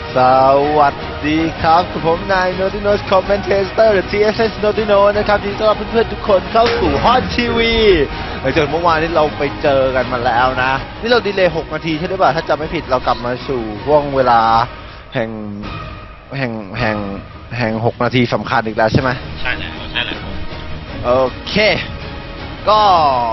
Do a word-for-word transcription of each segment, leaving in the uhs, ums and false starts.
สวัสดีครับผมนาย Nodinos Commentator หรือ ที เอส เอส Nodino นะครับยินดีต้อนรับเพื่อนๆทุกคนเข้าสู่ฮอตทีวีหลังจากเมื่อวานนี้เราไปเจอกันมาแล้วนะนี่เราดีเลย์หกนาทีใช่หรือเปล่าถ้าจำไม่ผิดเรากลับมาสู่ช่วงเวลาแห่งแห่งแห่งแห่งหกนาทีสำคัญอีกแล้วใช่ไหมใช่แล้วใช่แล้วโอเคก็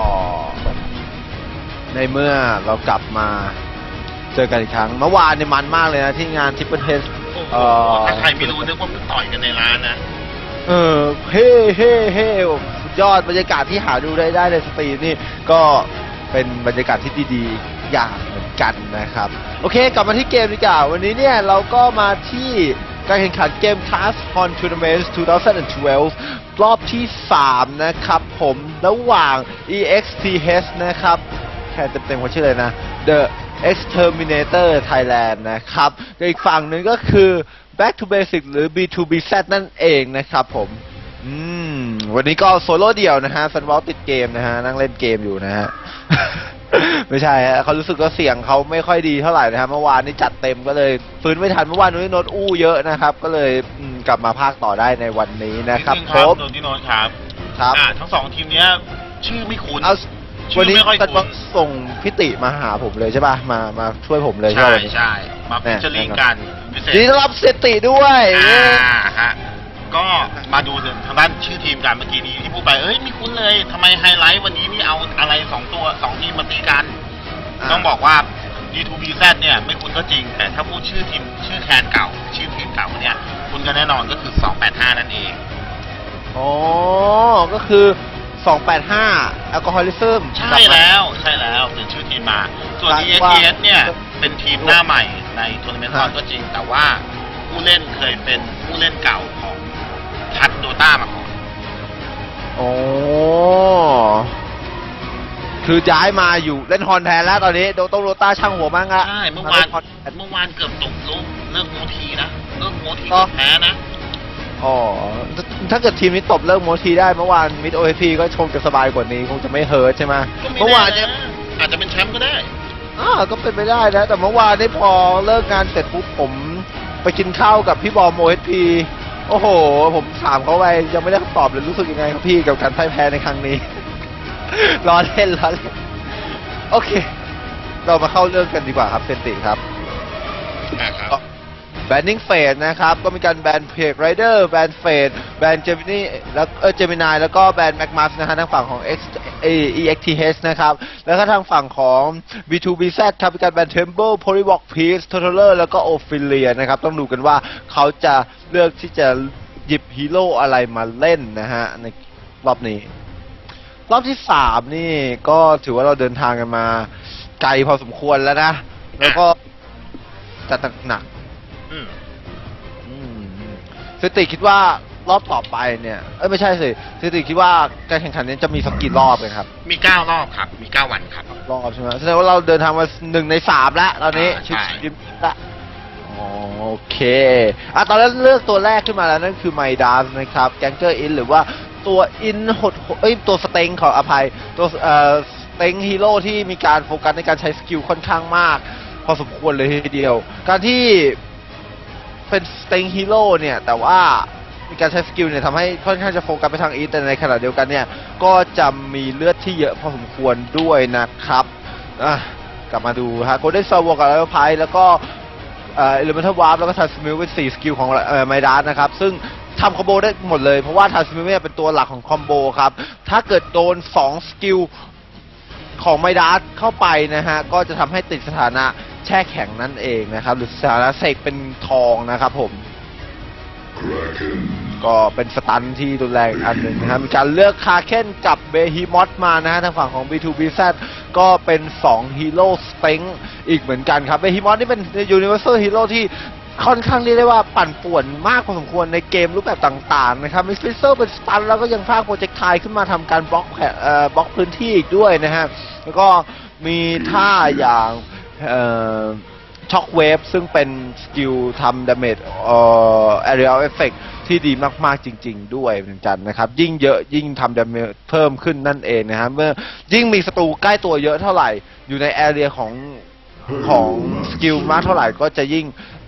ในเมื่อเรากลับมาเจอกันอีกครั้งเมื่อวานเนี่ยมันมากเลยนะที่งานทิปเปิลเทสเอ่อถ้าใครไม่รู้นึกว่ามันต่อยกันในร้านนะเออเฮ้เฮ้เฮ้สุดยอดบรรยากาศที่หาดูได้ได้ในสตรีมนี่ก็เป็นบรรยากาศที่ดีๆอย่างเหมือนกันนะครับโอเคกลับมาที่เกมดีกว่าวันนี้เนี่ยเราก็มาที่การแข่งขันเกม Cast Hon Tournament สองพันสิบสองรอบที่สามนะครับผมระหว่าง อี เอ็กซ์ ที เอช นะครับแค่เต็มๆเขาชื่อเลยนะ The Exterminator Thailand นะครับอีกฝั่งหนึ่งก็คือ Back to Basic หรือ บี ทู บี แซด นั่นเองนะครับผมอืมวันนี้ก็โซโล่เดี่ยวนะฮะซันวอลติดเกมนะฮะนั่งเล่นเกมอยู่นะฮะ ไม่ใช่ฮะเขารู้สึกว่าเสียงเขาไม่ค่อยดีเท่าไหร่นะฮะเมื่อวานนี้จัดเต็มก็เลยฟื้นไม่ทันเมื่อวานนี้โน้ตอู้เยอะนะครับก็เลยกลับมาภาคต่อได้ในวันนี้นะครับผมโน้ตที่โน้ตครับครับทั้งสองทีมเนี้ยชื่อไม่คุ้นวันนี้ตัดส่งพิติมาหาผมเลยใช่ป่ะมามาช่วยผมเลยใช่ใช่มาพิจารณากันดีต้อนรับเซติด้วยอ่าฮะก็มาดูถึงทางด้านชื่อทีมกันเมื่อกี้นี้ที่พูดไปเอ้ยไม่คุ้นเลยทำไมไฮไลท์วันนี้นี่เอาอะไรสองตัวสองทีมมาตีกันต้องบอกว่า บี ทู บี แซด เนี่ยไม่คุ้นก็จริงแต่ถ้าพูดชื่อทีมชื่อแคนเก่าชื่อทีมเก่าเนี่ยคุ้นกันแน่นอนก็คือสองแปดห้านั่นเองอ๋อก็คือสองแปดห้า Alcoholism ใช่แล้วใช่แล้วเป็นชื่อทีมมาส่วน อี เอ็กซ์ ที เอส เนี่ยเป็นทีมหน้าใหม่ในทัวร์นาเมนต์ตอนก็จริงแต่ว่าผู้เล่นเคยเป็นผู้เล่นเก่าของทัดโดต้ามาก่อนโอ้คือย้ายมาอยู่เล่นฮอนแทนแล้วตอนนี้โดต้องโดต้าช่างหัวมากอะใช่เมื่อวานเมื่อวานเกือบตกลุกเลิกโมทีนะเลิกโมทีก็แพ้นะอ๋อถ้าเกิดทีมนี้ตบเลิกโมทีได้เมื่อวานมิดโอเอพีก็ชมจะสบายกว่านี้คงจะไม่เฮิร์ตใช่ไหมเมื่อวานเนี่ยอาจจะเป็นแชมป์ก็ได้อ่าก็เป็นไปได้นะแต่เมื่อวานได้พอเลิกงานเสร็จปุ๊บผมไปกินข้าวกับพี่บอมโอเอพีโอ้โหผมถามเขาไปยังไม่ได้คำตอบเลยรู้สึกยังไงครับพี่กับการพ่ายแพ้ในครั้งนี้ รอเล่นรอเล่นโอเคเรามาเข้าเรื่องกันดีกว่าครับเซนติครับแบนนิ่งเฟสนะครับก็มีการแบนเพกไรเดอร์แบนเฟสแบนเจมินี่แล้วเออเจมินายแล้วก็แบนแม็กมัสนะฮะทางฝั่งของ X เอ อี เอ็กซ์ ที เอช นะครับแล้วก็ทางฝั่งของ บี ทู บี แซด ครับมีการแบนเทมเบิลโพลีวอล์กพีซโทเทเลอร์แล้วก็โอฟิเลียนะครับต้องดูกันว่าเขาจะเลือกที่จะหยิบฮีโร่อะไรมาเล่นนะฮะในรอบนี้รอบที่สามนี่ก็ถือว่าเราเดินทางกันมาไกลพอสมควรแล้วนะแล้วก็จัดหนักอืมอืมสติคิดว่ารอบต่อไปเนี่ยเอ้ยไม่ใช่สิสติคิดว่าการแข่งขันนี้จะมีสักกี่รอบเลยครับมีเก้ารอบครับมีเก้าวันครับรอบใช่ไหมแสดงว่าเราเดินทางมาหนึ่งในสามแล้วตอนนี้ชุดทีมละโอเคอ่ะตอนนั้นเลือกตัวแรกขึ้นมาแล้วนั่นคือไมดัสนะครับแกงเกอร์อินหรือว่าตัวอินหดเอ้ยตัวสเต็งของอภัยตัวเอ่อสเต็งฮีโร่ที่มีการโฟกัสในการใช้สกิลค่อนข้างมากพอสมควรเลยทีเดียวการที่เป็นสเต็งฮีโร่เนี่ยแต่ว่ามีการใช้สกิลเนี่ยทำให้ค่อนข้างจะโฟกัสไปทางอีทแต่ในขณะเดียวกันเนี่ยก็จะมีเลือดที่เยอะพอสมควรด้วยนะครับอ่ะกลับมาดูฮะโกลเด้นซาวกับไลโอไพแล้วก็เอ่อเอลิเมนทัลวาร์ปแล้วก็ทันสมิลเป็นสี่สกิลของเอ่อไมดัสนะครับซึ่งทำคอมโบได้หมดเลยเพราะว่าทันสมิลเนี่ยเป็นตัวหลักของคอมโบครับถ้าเกิดโดนสองสกิลของไมดัสเข้าไปนะฮะก็จะทำให้ติดสถานะแช่แข็งนั่นเองนะครับหรือสถานะเสกเป็นทองนะครับผมก็เป็นสตันที่รุนแรงอันหนึ่งนะครับมีการเลือกคาเคนกับเบฮิมอสมานะฮะทางฝั่งของ บี ทู บี แซด ก็เป็นสองฮีโร่สเต็งอีกเหมือนกันครับเบฮิมอสนี่เป็นยูนิเวอร์แซลฮีโร่ที่ค่อนข้างเรียกได้ว่าปั่นป่วนมากพอสมควรในเกมรูปแบบต่างๆนะครับมิสฟิเซอร์เป็นสตันแล้วก็ยังพากโปรเจกต์ไทขึ้นมาทำการบล็อกเอ่อบล็อกพื้นที่อีกด้วยนะฮะแล้วก็มีท่าอย่างเอ่อช็อคเวฟซึ่งเป็นสกิลทำดาเมจเอ่อแอเรียลเอฟเฟกต์ที่ดีมากๆจริงๆด้วยเหมือนกันนะครับยิ่งเยอะยิ่งทำดาเมจเพิ่มขึ้นนั่นเองนะฮะเมื่อยิ่งมีศัตรูใกล้ตัวเยอะเท่าไหร่อยู่ในแอเรียของของสกิลมากเท่าไหร่ก็จะยิ่ง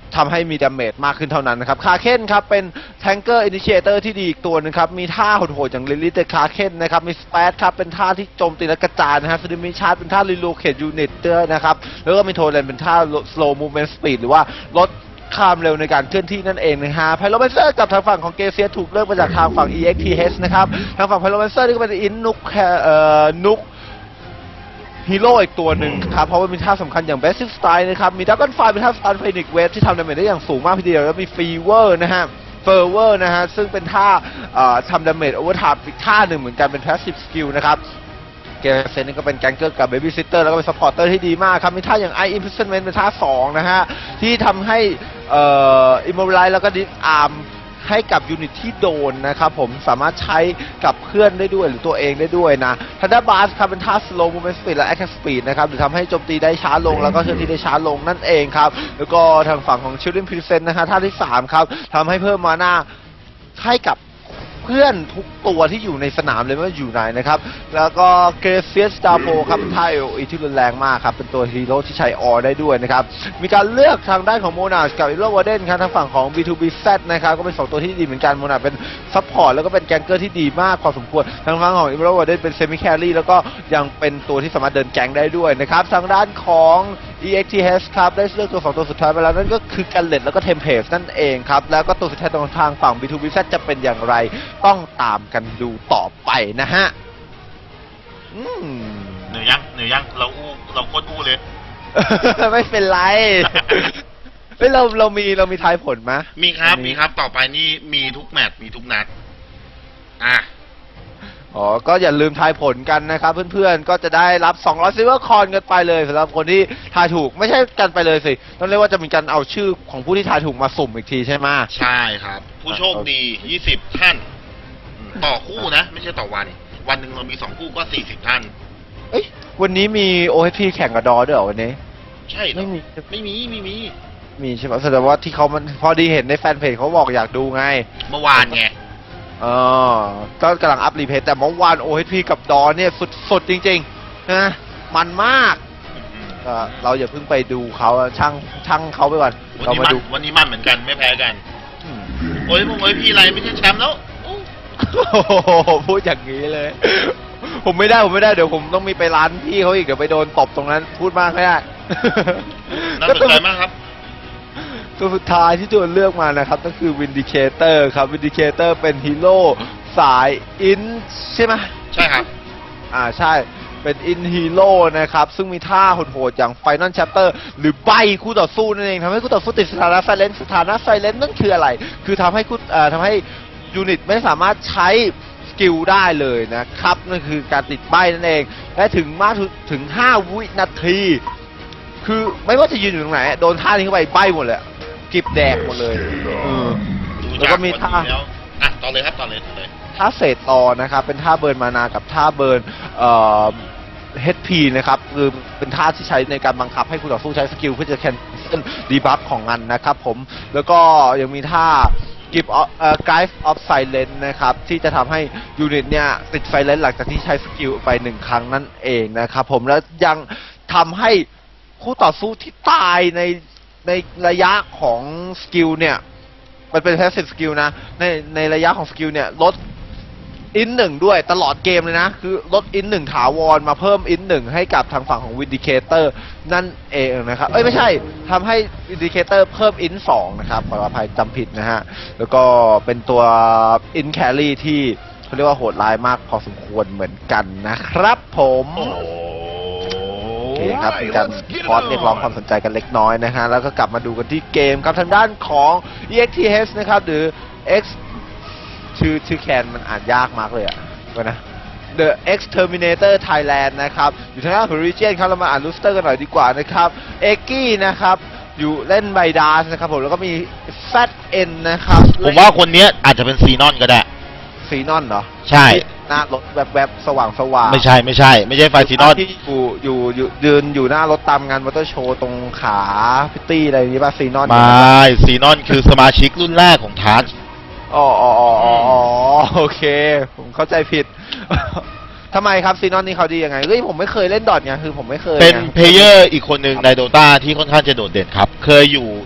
ทำให้มีดาเมจมากขึ้นเท่านั้นนะครับคาเคนครับเป็นแทงเกอร์อินิเชเตอร์ที่ดีอีกตัวนึงครับมีท่าโหดๆอย่างลิลิตคาเคนนะครับมีสเปซครับเป็นท่าที่โจมตีและกระจายนะฮะซูดิมิชาร์ดเป็นท่ารีโลเคทยูนิตด้วยนะครับแล้วก็มีโทเลนเป็นท่า slow movement speed หรือว่าลดความเร็วในการเคลื่อนที่นั่นเองนะฮะไพโรแมนเซอร์กับทางฝั่งของเกเซียถูกเลือกมาจากทางฝั่ง อี เอ็กซ์ ที เอช นะครับทางฝั่งไพโรแมนเซอร์นี่ก็เป็นอินนุกเอ่อนุกฮีโร่อีกตัวหนึ่งครับเพราะว่ามีท่าสำคัญอย่าง Basic Style นะครับมีดักกอนไฟเป็นท่า Stun Phoenix Wave ที่ทำดาเมจได้อย่างสูงมากทีเดียวแล้วมี Fever นะฮะ Fervor นะฮะซึ่งเป็นท่าทำดาเมจ Overtime อีกท่าหนึ่งเหมือนกันเป็น Passive Skill นะครับเกเซนนี่ก็เป็นแกงเกอร์กับเบบี้ซิสเตอร์แล้วก็เป็นซัพพอร์เตอร์ที่ดีมากครับมีท่าอย่าง Eye Imprisonment เป็นท่าสองนะฮะที่ทำให้เอ่อ Immobilize แล้วก็ Disarm ให้กับยูนิตที่โดนนะครับผมสามารถใช้กับเพื่อนได้ด้วยหรือตัวเองได้ด้วยนะทันเดอร์บาร์ครับเป็นท่า Slow Movement Speed และ Attack Speed นะครับหรือทำให้โจมตีได้ช้าลงแล้วก็เคลื่อนที่ได้ช้าลงนั่นเองครับแล้วก็ทางฝั่งของ Children Present นะฮะท่าที่สามครับทำให้เพิ่มมาหน้าให้กับเพื่อนทุกตัวที่อยู่ในสนามเลยไม่ว่าอยู่ไหนนะครับแล้วก็เกรเซียสดาโปครับเป็นท่าเอโออีที่รุนแรงมากครับเป็นตัวฮีโร่ที่ใช้ออได้ด้วยนะครับมีการเลือกทางด้านของโมนาสกับอีโรวอร์เดนครับทางฝั่งของ บี ทู บี แซด นะครับก็เป็นสองตัวที่ดีเหมือนกันโมนาเป็นซัพพอร์ตแล้วก็เป็นแกงเกอร์ที่ดีมากพอสมควรทางฝั่งของอีโรวอร์เดนเป็นเซมิแครี่แล้วก็ยังเป็นตัวที่สามารถเดินแกงได้ด้วยนะครับทางด้านของ อี เอ็กซ์ ที เอช ครับได้เลือกตัวสองตัวสุดท้ายไปแล้วนั่นก็คือกันเลตแล้วก็เทมเพลสนั่นเองครับแล้วก็ตัวสุดท้ายตรงทางฝั่ง บี ทู บี แซด จะเป็นอย่างไรต้องตามกันดูต่อไปนะฮะอืมเหนื่อยยังเหนื่อยยังเราอู้เราโคตรอู้เลยไม่เป็นไร เฮ้ยเราเรามีเรามีทายผลไหมมีครับมีครับต่อไปนี่มีทุกแมตช์มีทุกนัดอ่ะอ๋อก็อย่าลืมทายผลกันนะครับเพื่อนๆก็จะได้รับสองร้อยซิลเวอร์คอยน์กันไปเลยสำหรับคนที่ทายถูกไม่ใช่กันไปเลยสิต้องเรียกว่าจะมีการเอาชื่อของผู้ที่ทายถูกมาสุ่มอีกทีใช่ไหมใช่ครับผู้โชคดียี่สิบท่านต่อคู่นะไม่ใช่ต่อวันวันหนึ่งเรามีสองคู่ก็สี่สิบท่านเอ้ยวันนี้มี โอ เอช พี แข่งกับดอด้วยเหรอวันนี้ใช่ไม่มีไม่มีไม่มีมีใช่ไหมแสดงว่าที่เขามันพอดีเห็นในแฟนเพจเขาบอกอยากดูไงเมื่อวานไงอ๋อก็กำลังอัพรีเพย์แต่เมื่อวาน โอ เอช พี กับดอเนี่ยสุดๆจริงๆนะมันมากเราอย่าเพิ่งไปดูเขาช่างช่างเขาไปก่อนเรามาดูวันนี้มันเหมือนกันไม่แพ้กันโอ้ยผมโอ้ยพี่ไรไม่ใช่แชมป์แล้วพูดอย่างนี้เลยผมไม่ได้ผมไม่ได้เดี๋ยวผมต้องมีไปร้านพี่เขาอีกเดี๋ยวไปโดนตบตรงนั้นพูดมากไม่ได้น่าสนใจมากครับตัวสุดท้ายที่โจนเลือกมานะครับก็คือ Vindicator ครับ Vindicator เป็นฮีโร่สายอินใช่ไหมใช่ครับอ่าใช่เป็นอินฮีโร่นะครับซึ่งมีท่าโหดๆอย่าง Final Chapter หรือใบคู่ต่อสู้นั่นเองทำให้คู่ต่อสู้ติดสถานะไซเลนสถานะไซเลนนั่นคืออะไรคือทำให้คู่เอ่อทำให้ยูนิตไม่สามารถใช้สกิลได้เลยนะครับนั่นคือการติดใบนั่นเองและถึงมากถึงห้าวินาทีคือไม่ว่าจะยืนอยู่ตรงไหนโดนท่านี้เข้าไปใบหมดเลยกิบแดกหมดเลยแล้วก็มีท่าอ่ะต่อเลยครับต่อเลยต่อเลยท่าเศษตอนะครับเป็นท่าเบิร์นมานากับท่าเบิร์นเอ่อ เอช พี นะครับคือเป็นท่าที่ใช้ในการบังคับให้คู่ต่อสู้ใช้สกิลเพื่อจะแคนเซิลดีบัฟของมันนะครับผมแล้วก็ยังมีท่ากิฟต์เอ่อ Guide of Silence นะครับที่จะทำให้ยูนิตเนี่ยติดไซเลนต์หลังจากที่ใช้สกิลไปหนึ่งครั้งนั่นเองนะครับผมแล้วยังทำให้คู่ต่อสู้ที่ตายในในระยะของสกิลเนี่ยมันเป็น passive skill นะในในระยะของสกิลเนี่ยลดอินหนึ่งด้วยตลอดเกมเลยนะคือลดอินหนึ่งถาวรมาเพิ่มอินหนึ่งให้กับทางฝั่งของ Vindicator นั่นเองนะครับเอ้ยไม่ใช่ทำให้ Vindicator เพิ่มอินสองนะครับขออภัยจำผิดนะฮะแล้วก็เป็นตัวอินแครี่ที่เขาเรียกว่าโหดร้ายมากพอสมควรเหมือนกันนะครับผมโอเคครับเป็นการพอดเรียกร้องความสนใจกันเล็กน้อยนะฮะแล้วก็กลับมาดูกันที่เกมครับทางด้านของ อี เอ็กซ์ ที เอช นะครับหรือ X ชื่อชื่อแคนมันอ่านยากมากเลยอ่ะก็นะ The Exterminator Thailand นะครับอยู่ทางด้านของ Region ครับเรามาอ่านลูสเตอร์กันหน่อยดีกว่านะครับเอกกี้นะครับอยู่เล่นไบดาสนะครับผมแล้วก็มี แซด เอ็น นะครับผมว่าคนนี้อาจจะเป็นซีนอนก็ได้ซีนอนเหรอใช่หน้ารถแบบแบบสว่างสว่างไม่ใช่ไม่ใช่ไม่ใช่ไฟซีนอนที่อยู่อยู่อยู่ยืนอยู่หน้ารถตามงานมอเตอร์โชว์ตรงขาพิตตี้อะไรอย่างนี้ป่ะซีนอนไม่ซีนอนคือสมาชิกรุ่นแรกของทัชอ๋ออ๋ออ๋อโอเคผมเข้าใจผิดทำไมครับซีนอนนี่เขาดียังไงเฮ้ยผมไม่เคยเล่นดอทไงคือผมไม่เคยเป็นเพลเยอร์อีกคนหนึ่งในโดตาที่ค่อนข้างจะโดดเด่นครับเคยอยู่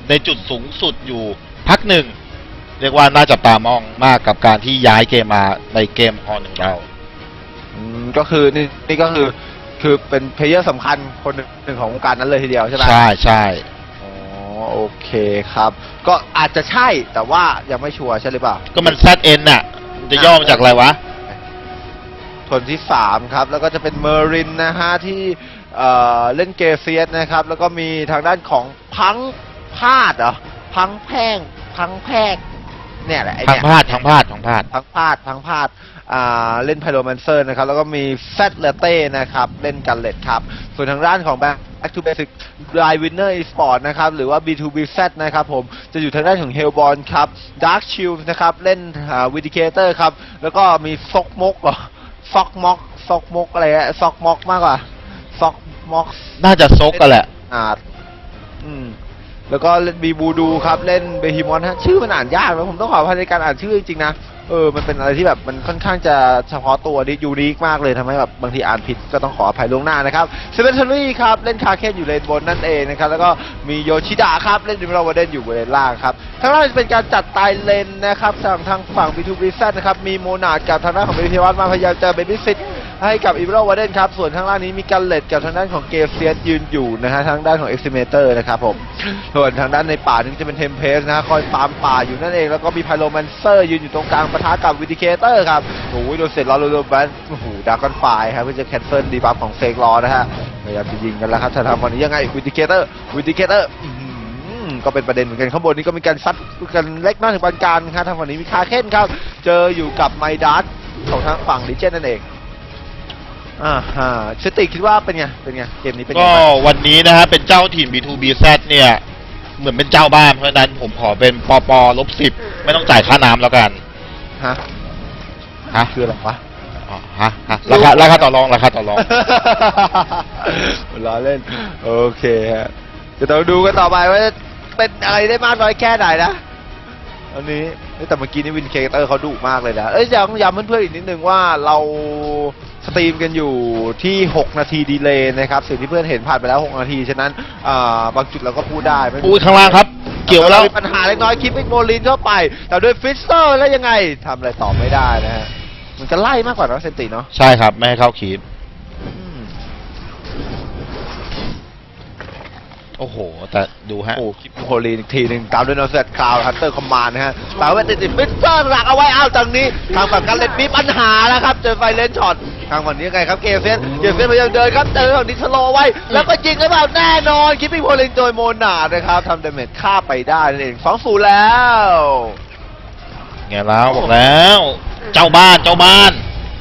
ในจุดสูงสุดอยู่พักหนึ่งเรียกว่าน่าจับตามองมากกับการที่ย้ายเกมมาในเกมฮอนของเราอืมก็คือนี่นี่ก็คือคือเป็นเพลเยอร์สำคัญคนหนึ่งของวงการนั้นเลยทีเดียวใช่ไหมใช่ใช่อ๋อโอเคครับก็อาจจะใช่แต่ว่ายังไม่ชัวร์ใช่หรือเปล่าก็มัน แซด เอ็น น่ะจะย่อมาจากอะไรวะคนที่สามครับแล้วก็จะเป็นเมอรินนะฮะที่เอ่อเล่นเกเซียสนะครับแล้วก็มีทางด้านของพังพาดเหรอพังแพงพังแพกเนี่ยแหละพังพาดพังพาดพังพาดพังพาดพังพาดอ่าเล่นไพโรแมนเซอร์นะครับแล้วก็มีแซดเลเต้นะครับเล่นกันเลตครับส่วนทางด้านของ Back to Basic Drive Winner Esport นะครับหรือว่า บี ทู บี แซด นะครับผมจะอยู่ทางด้านของ Hellborn ครับ Dark Shield นะครับเล่นอ่า Vindicator ครับแล้วก็มีซอกมกเหรอซอกม็อกซอกมกอะไรอะซอกม็อกมากกว่าซอกม็อกน่าจะซกกันแหละอ่าอืมแล้วก็เล่นบีบูดูครับเล่นเบฮิมอนฮะชื่อมันอ่านยากนะผมต้องขออภัยในการอ่านชื่อจริงๆนะเออมันเป็นอะไรที่แบบมันค่อนข้างจะเฉพาะตัวดิยูนิคมากเลยทำให้แบบบางทีอ่านผิดก็ต้องขออภัยล่วงหน้านะครับเซเว่นเทอรี่ครับเล่นคาเคนอยู่เลนบนนั่นเองนะครับแล้วก็มีโยชิดะครับเล่นดิมเราวาเดนอยู่บนเลนล่างครับทั้งนั้นจะเป็นการจัดตายเลนนะครับทางทางฝั่ง บี ทู บี แซด นะครับมีโมนาดกับทางด้านของเบบิเทวัตมาพยายามจะเบบี้ซิตให้กับอิบราวาเดนครับส่วนทางล่างนี้มีกันเลดกับทางด้านของเกฟเซียสยืนอยู่นะฮะทางด้านของเอ็กซิเมเตอร์นะครับผมส่วนทางด้านในป่านี่จะเป็นเทมเพสนะคอยฟาร์มป่าอยู่นั่นเองแล้วก็มีไพโรแมนเซอร์ยืนอยู่ตรงกลางปะทะกับวิดิเคเตอร์ครับโอ้ยโดนเสร็จแล้วโดนแบนโอ้โหดากอนไฟครับเพื่อจะแคนเซิลดีบัฟของเซกลอนะฮะพยายามจะยิงกันแล้วครับถ้าทำวันนี้ยังไงวิดิเคเตอร์วิดิเคเตอร์ก็เป็นประเด็นเหมือนกันข้างบนนี้ก็มีการซัดกันเล็กน้อยถึงปานกลางครับทางฝั่งนี้มีคาเคนครับเจออยู่กับไมดัสของทางฝั่งลิเจนนั่นเองอ่าฮะสติคิดว่าเป็นไงเป็นไงเกมนี้เป็นไงก็วันนี้นะฮะเป็นเจ้าถิ่น บี ทู บี แซด เนี่ยเหมือนเป็นเจ้าบ้านเพราะฉะนั้นผมขอเป็นปปลบสิบไม่ต้องจ่ายค่าน้ำแล้วกันฮะฮะคืออะไรวะอ๋อฮะฮะราคาราคาต่อรองราคาต่อรองล้อเล่นโอเคฮะจะต้องดูกันต่อไปว่าเป็นอะไรได้มากน้อยแค่ไหนนะอันนี้แต่เมื่อกี้นี่วินเคเตอร์เขาดุมากเลยนะเอ้ยย้ำย้ำเพื่อนๆอีกนิดนึงว่าเราสตรีมกันอยู่ที่หกนาทีดีเลย์นะครับสิ่งที่เพื่อนเห็นผ่านไปแล้วหกนาทีฉะนั้นบางจุดเราก็พูดได้พูดข้างล่างครับเกี่ยวแล้วมีปัญหาเล็กน้อยคลิปวิกโมลินเข้าไปแต่ด้วยฟิสเตอร์แล้วยังไงทำอะไรต่อไม่ได้นะฮะมันจะไล่มากกว่านะเซนติเนาะใช่ครับไม่ให้เข้าคลิปโอ้โหแต่ดูฮะโอ้คลิปโคลีนอีกทีหนึ่งตามด้วยนอร์เซตคลาวฮันเตอร์คอมมานด์นะฮะแต่ว่าติดติดฟิสเตอร์หลักเอาไว้อ้าวจังนี้ทางฝั่งการเล่นมีปัญหาแล้วครับเจอไฟเลนช็อตทางฝั่งนี้ยังไงครับเกฟเซนเกฟเซนพยายามเดินครับเจอฝั่งนี้สโลไว้แล้วก็ยิงหรือเปล่าแน่นอนคลิปปิ้งโคลีนโดยโมนาดนะครับทำดาเมจฆ่าไปได้นั่นเองสองศูนย์แล้วไงแล้วบอกแล้วเจ้าบ้านเจ้าบ้าน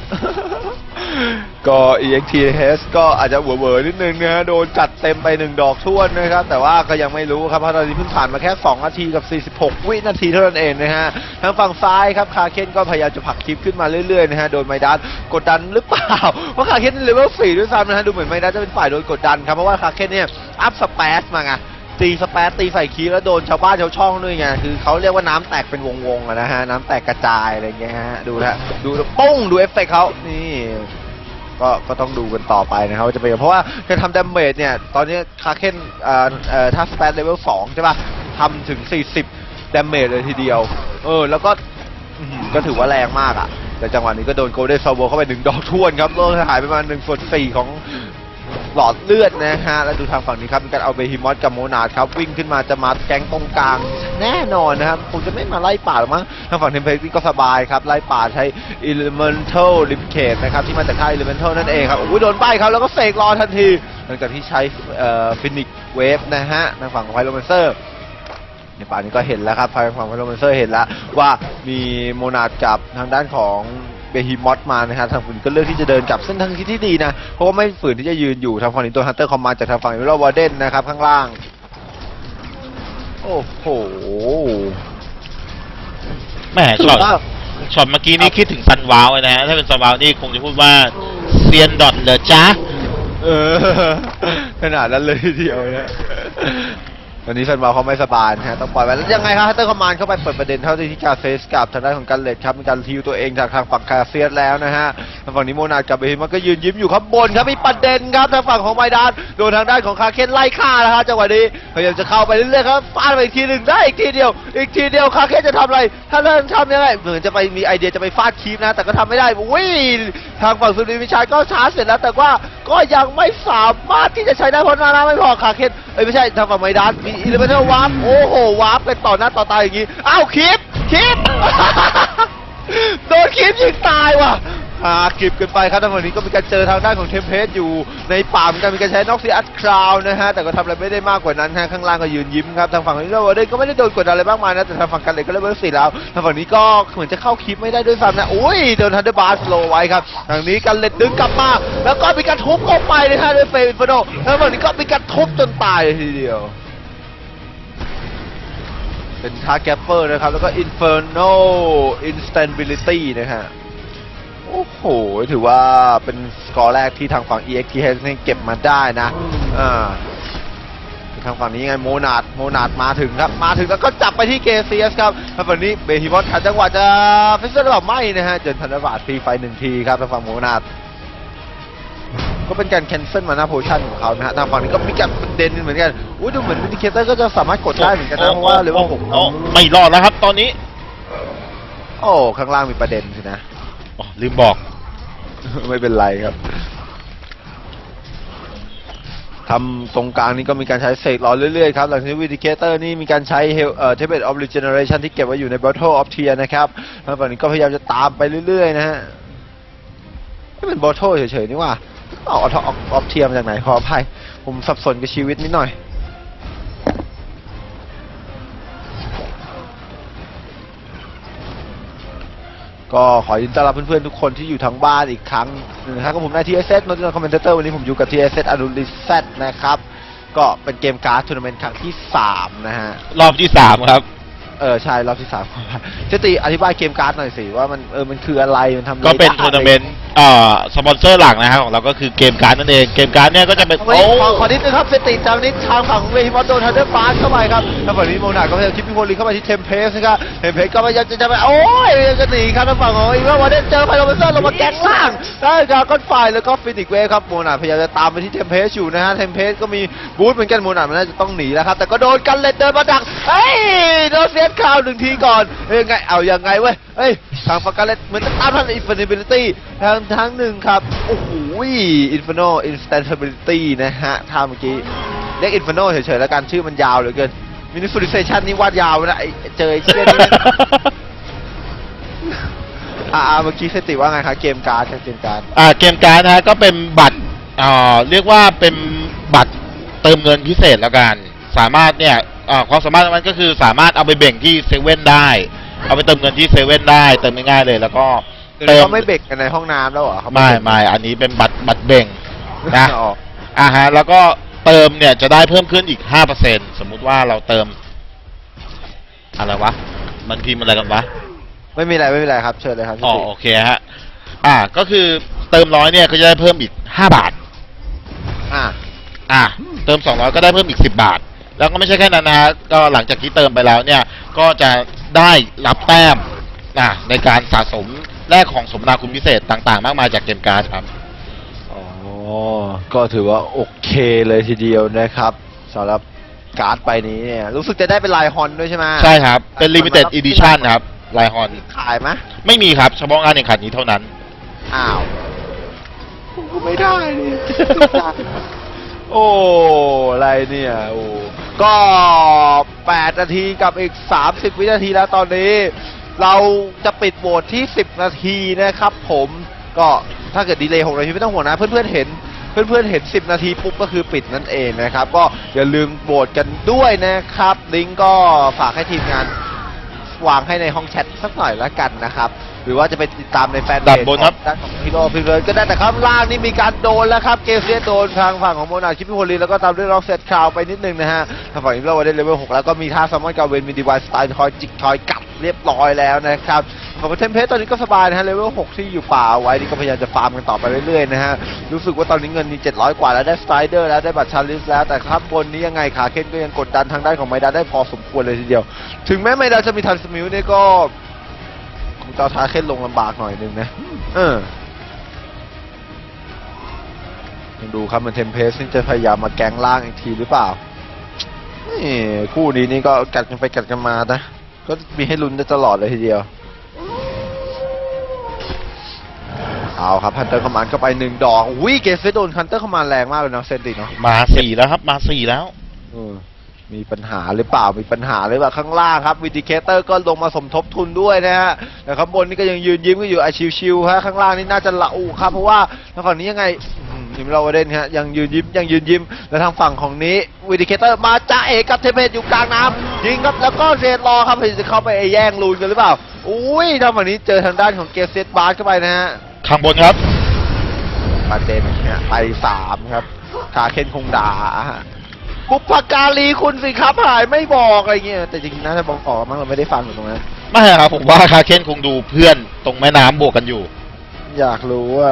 ก็ อี เอ็กซ์ ที เอช ก็อาจจะเวอร์ๆนิดนึงนะโดนจัดเต็มไปหนึ่งดอกท้วนนะครับแต่ว่าก็ยังไม่รู้ครับเพราะตอนนี้เพิ่งผ่านมาแค่สองนาทีกับสี่สิบหกวินาทีเท่านั้นเองนะฮะทางฝั่งซ้ายครับคาเคนก็พยายามจะผลักคลิปขึ้นมาเรื่อยๆนะฮะโดนไมดัสกดดันหรือเปล่าเพราะคาเคนเลเวลสี่ด้วยซ้ำนะฮะดูเหมือนไมดัสจะเป็นฝ่ายโดนกดดันครับเพราะว่าคาเคนเนี่ยอัพสเปซมาไงตีสเปซตีใส่คีแล้วโดนชาวบ้านชาวช่องด้วยไงคือเขาเรียกว่าน้ำแตกเป็นวงๆนะฮะน้ำแตกกระจายอะไรเงี้ยฮะดูนะดูปุ้งดูเอฟเฟกต์เขานี่ก็ก็ต้องดูกันต่อไปนะครับว่าจะเป็นเพราะว่าการทำดาเมจเนี่ยตอนนี้คาเคนเอ่อเอ่อถ้าสเปซเลเวลสองใช่ป่ะทำถึงสี่สิบดาเมจเลยทีเดียวเออแล้วก็ก็ถือว่าแรงมากอ่ะแต่จังหวะนี้ก็โดนโกลเด้นซาวเวอร์เข้าไปหนึ่งดอกท้วนครับโลหายไปประมาณหนึ่งส่วนสี่ของหลอดเลือดนะฮะแล้วดูทางฝั่งนี้ครับมีการเอาเบฮิมอสกับโมนาดครับวิ่งขึ้นมาจะมาแก๊งตรงกลางแน่นอนนะครับคงจะไม่มาไล่ป่าหรอกมั้งทางฝั่งเทมเพลตก็สบายครับไล่ป่าใช้ Elemental Limpcade นะครับที่มาจากค่าย Elemental นั่นเองครับโอ้ยโดนใบครับแล้วก็เสกรอทันทีหลังจากที่ใช้เอ่อ Phoenix Wave นะฮะทางฝั่งของไพโรแมนเซอร์ในป่านี้ก็เห็นแล้วครับทางฝั่งไพโรแมนเซอร์เห็นแล้วว่ามีโมนาดกับทางด้านของเบฮิมอสมานะฮะทางฝั่งก็เลือกที่จะเดินกลับเส้นทางที่ดีนะเพราะว่าไม่ฝืนที่จะยืนอยู่ทางฝั่งนี้ตัวฮันเตอร์คอมมานด์จากทางฝั่งวิลล์วอร์เดนนะครับข้างล่างโอ้โหแหมช็อตช็อตเมื่อกี้นี่คิดถึงซันวาวเลยนะฮะถ้าเป็นซันวาวนี่คงจะพูดว่าเซียนดอทเหรอจ๊ะเออขนาดนั้นเลยทีเดียวนะตอนนี้แฟนบอลเขาไม่สบายนะฮะต้องปล่อยไปแล้วยังไงครับฮัตเตอร์คอมมานด์เข้าไปเปิดประเด็นเท่าที่การเฟสกับทางด้านของกันเลดครับมีการทิวตัวเองจากทางฝั่งคาเซียสแล้วนะฮะทางฝั่งนี้โมนาดกับเบฮิมันก็ยืนยิ้มอยู่ข้างบนครับมีประเด็นครับทางฝั่งของไมดานโดนทางด้านของคาเคนไล่ฆ่าแล้วครับจังหวะนี้พยายามจะเข้าไปเรื่อยๆครับฟาดไปอีกทีหนึ่งได้อีกทีเดียวอีกทีเดียวคาเคนจะทำอะไรถ้าเริ่มทำยังไงเหมือนจะไปมีไอเดียจะไปฟาดคีฟนะแต่ก็ทำไม่ได้วิ่งทางฝั่งซูริมิชัยก็ชาร์จเสร็จแล้วแต่ว่าก็ยังไม่สามารถที่จะใช้ได้เพราะหน้าไม่พอคาเคนเอ้ยไม่ใช่ทางฝั่งไมดานมีอิเลเวนเทอร์วาร์ปโอ้โหวาร์ปเป็นต่อหน้าต่อตาอย่างนี้อ้าวคีฟคีฟ โดนคีฟยิงตายว่ะหาคลิปกันไปครับทางฝั่งนี้ก็มีการเจอทางด้านของเทมเพสอยู่ในป่าเหมือนกันมีการใช้น็อกซีอัดคราวนะฮะแต่ก็ทำอะไรไม่ได้มากกว่านั้นฮะข้างล่างก็ยืนยิ้มครับทางฝั่งนี้เราเดนก็ไม่ได้โดนกดอะไรมากมายนะแต่ทางฝั่งกันเลยก็เลยเบอร์สี่แล้วทางฝั่งนี้ก็เหมือนจะเข้าคลิปไม่ได้ด้วยซ้ำนะโอ้ยโดนทันเดอร์บาร์สโลไว้ครับทางนี้กันเลยดึงกลับมาแล้วก็มีการทุบเข้าไปนะฮะด้วยเฟย์อินฟโนทางฝั่งนี้ก็มีการทุบจนตายทีเดียวเป็นทาร์แกปเปอร์นะครับแล้วก็ Inferno Instability นะฮะโอ้โหถือว่าเป็นสกอร์แรกที่ทางฝั่ง อี เอ็กซ์ ที เอช เก็บมาได้นะอ่าทางฝั่งนี้ไงโมนาดโมนาดมาถึงครับมาถึงแล้วก็จับไปที่เกเซียสครับทางฝั่งนี้เบฮิมอสทันจังหวะจะฟิสเซอร์หรือเปล่าไม่นะฮะเจนทันดาบาดฟรีไฟหนึ่งทีครับทางฝั่งโมนาดก็เป็นการแคนเซิลมาหน้าโพชั่นของเขานะฮะทางฝั่งนี้ก็มีการประเด็นเหมือนกันอุ้ยดูเหมือนวินิเคเตอร์ก็จะสามารถกดได้เหมือนกันนะเพราะว่าเลเวลหกไม่รอดแล้วครับตอนนี้โอ้ข้างล่างมีประเด็นสินะลืมบอกไม่เป็นไรครับทำตรงกลางนี้ก็มีการใช้เสกล้อเรื่อยๆครับหลังจากนี้วินิเคเตอร์นี่มีการใช้เฮลเอ่อเทเบตออฟรีเจเนเรชันที่เก็บไว้อยู่ใน Battle of Tier นะครับทางฝั่งนี้ก็พยายามจะตามไปเรื่อยๆนะฮะนี่เป็น Battle เฉยๆนี่ว่าเอาออฟออฟเทียมจากไหนขออภัยผมสับสนกับชีวิตนิดหน่อยก็ขอยินดีต้อนรับเพื่อนๆทุกคนที่อยู่ทางบ้านอีกครั้งหนึ่งนะครับกับผมนายทีเอสเอสนนท์คอมเมนเตอร์วันนี้ผมอยู่กับทีเอสเอสอนุริเซตนะครับก็เป็นเกมการ์ดทัวร์นาเมนต์ครั้งที่สามนะฮะรอบที่สามครับเออใช่รอบที่สามเจติอธิบายเกมการ์ดหน่อยสิว่ามันเออมันคืออะไรมันทำก็เป็นทัวร์นาเมนต์เอ่อสปอนเซอร์หลักนะครับของเราก็คือเกมการ์ดนั่นเองเกมการ์ดเนี่ยก็จะเป็นโอ้ขอขอนิดนึงครับเจติจำนิดทางฝั่งเวฮิมอตโดนทันเดอร์บาร์เข้าไปครับทางฝั่งนี้โมนาก็พยายามชิปปี้โพลีเข้าไปที่เทมเพสนะครับเทมเพสก็พยายามจะจะไปโอ้ยจะหนีครับทางฝั่งของอีกว่าวันนี้เจอไพโรเบเซอร์ลงมาแกงล่างได้จากก้อนไฟแล้วก็ฟินิกเวฟครับโมนาพยายามจะตามไปที่เทมเพสอยู่นะฮะเทมเพสก็มีบูทเหมือนกันโมนามันน่าจะต้องหนีแล้วครับแต่ก็โดนกันเลยเดินมาดักเฮ้ยโดนเสียข่าวหนึ่งทีก่อนเอ้ยไงเอายังไงเว้ยเอ้ยทางฝั่งกันเลยเหมือนจะตามทันอินฟินิบิลิตี้ทางทั้งหนึ่งครับโอ้โหอินฟิโนอินสแตนบิลิตี้นะฮะท่าเมื่อกี้เรียกอินฟิโนเฉยๆแล้วกันชื่อมันยาวเหลือเกินมินิฟิลิเซชันนี่วาดยาวนะเจอไอ้เชี่ยนี่อ่าเมื่อกี้เซติว่าไงคะเกมการ์ดเกมการ์ดอ่าเกมการ์ดนะฮะก็เป็นบัตรอ่าเรียกว่าเป็นบัตรเติมเงินพิเศษแล้วกันสามารถเนี่ยอ่าความสามารถมันก็คือสามารถเอาไปเบ่งที่เซเว่นได้เอาไปเติมเงินที่เซเว่นได้เติมง่ายๆเลยแล้วก็เติมไม่เบ่งกันในห้องน้ำแล้วเหรอไม่ไม่อันนี้เป็นบัตรบัตรเบ่งนะอ่าฮะแล้วก็เติมเนี่ยจะได้เพิ่มขึ้นอีก ห้าเปอร์เซ็นต์ สมมุติว่าเราเติมอะไรวะมันพิมพ์อะไรกันวะไม่มีอะไรไม่มีอะไรครับเชิญเลยครับอ๋อโอเคฮะอ่าก็คือเติมร้อยเนี่ยก็จะได้เพิ่มอีกห้าบาทอ่าอ่าเติมสองร้อยก็ได้เพิ่มอีกสิบบาทแล้วก็ไม่ใช่แค่นั้นนะก็หลังจากที่เติมไปแล้วเนี่ยก็จะได้รับแต้มอ่าในการสะสมแลกของสมนาคุณพิเศษต่างๆมากมายจากเกมการ์ดครับอ๋อก็ถือว่าโอเคเลยทีเดียวนะครับสำหรับการ์ดใบนี้เนี่ยรู้สึกจะได้เป็นลายฮอนด้วยใช่ไหมใช่ครับเป็น Limited Edition ครับลายฮอนขายไหมไม่มีครับเฉพาะงานแข่งขันนี้เท่านั้นอ้าวไม่ได้โอ้อะไรเนี่ยโอ้ก็แปดนาทีกับอีกสามสิบวินาทีแล้วตอนนี้เราจะปิดโหวตที่สิบนาทีนะครับผมก็ถ้าเกิดดีเลย์หกนาทีไม่ต้องห่วงนะเพื่อนๆเห็นเพื่อนๆเห็นสิบนาทีปุ๊บก็คือปิดนั่นเองนะครับก็อย่าลืมโหวตกันด้วยนะครับลิงก์ก็ฝากให้ทีมงานวางให้ในห้องแชทสักหน่อยละกันนะครับหรือว่าจะไปติดตามในแฟนเพจของด้านของฮีโร่พิเรนก็ได้แต่ครับล่างนี่มีการโดนแล้วครับเกเซียโดนทางฝั่งของโมนาชิพิโพลีแล้วก็ตามด้วยล็อกเซตคราวไปนิดนึงนะฮะทางฝั่งฮีโร่ได้เลเวลหกแล้วก็มีท่าซัมมอนกาเวนมีดีไวสไตล์คอยจิกคอยกัดเรียบร้อยแล้วนะครับของเทมเพสตอนนี้ก็สบายนะฮะเลเวลหกที่อยู่ป่าไว้นี่ก็พยายามจะฟาร์มกันต่อไปเรื่อยๆนะฮะรู้สึกว่าตอนนี้เงินมีเจ็ดร้อยกว่าแล้วได้สไตรเดอร์แล้วได้บัตรชาลิสแล้วแต่ครับบนนี้ยังไงขาเคนก็ยังกดดันทางด้านของไมดาได้พอสมควรเลยทีเดียวถึงแม้ไมดาจะมีทันสมิลนี่ก็คงจะขาเคนลงลำบากหน่อยนึงนะเออดูครับมันเทมเพสนี่จะพยายามมาแกงล่างอีกทีหรือเปล่านี่คู่นี้นี่ก็กัดกันไปกัดกันมานะก็มีให้ลุ้นได้ตลอดเลยทีเดียวเอาครับฮันเตอร์คอมมานด์ก็ไปหนึ่งดอกอุ้ยเกสเฟสโดนฮันเตอร์คอมมานด์แรงมากเลยเนาะเซนติเนาะมาสี่แล้วครับมาสี่แล้วเออมีปัญหาหรือเปล่ามีปัญหาหรือเปล่าข้างล่างครับวิดิเคเตอร์ก็ลงมาสมทบทุนด้วยนะฮะแต่ข้างบนนี่ก็ยังยืนยิ้มกันอยู่ไอชิวๆฮะข้างล่างนี่น่าจะละอุครับเพราะว่าทางฝั่งนี้ยังไงยิมเราเด่นฮะยังยืนยิ้มยังยืนยิ้มแล้วทางฝั่งของนี้วิดิเคเตอร์มาจ้าเอกกับเทมเพสอยู่กลางน้ำยิงครับแล้วก็เซนรอครับจะเข้าไปแย่งลูนกันหรือเปล่าอุ้ยทางฝั่งนี้เจอทางด้านของเกสเซตบาร์เข้าไปนะฮะข้างบนครับประเด็นเนี่ยไปสามครับคาเคนคงด่าบุพการีคุณสิครับหายไม่บอกอะไรเงี้ยแต่จริงๆนะถ้าบอกออกมั้งเราไม่ได้ฟังอยู่ตรงนั้นไม่ครับผมว่าคาเคนคงดูเพื่อนตรงแม่น้ำบวกกันอยู่อยากรู้ว่า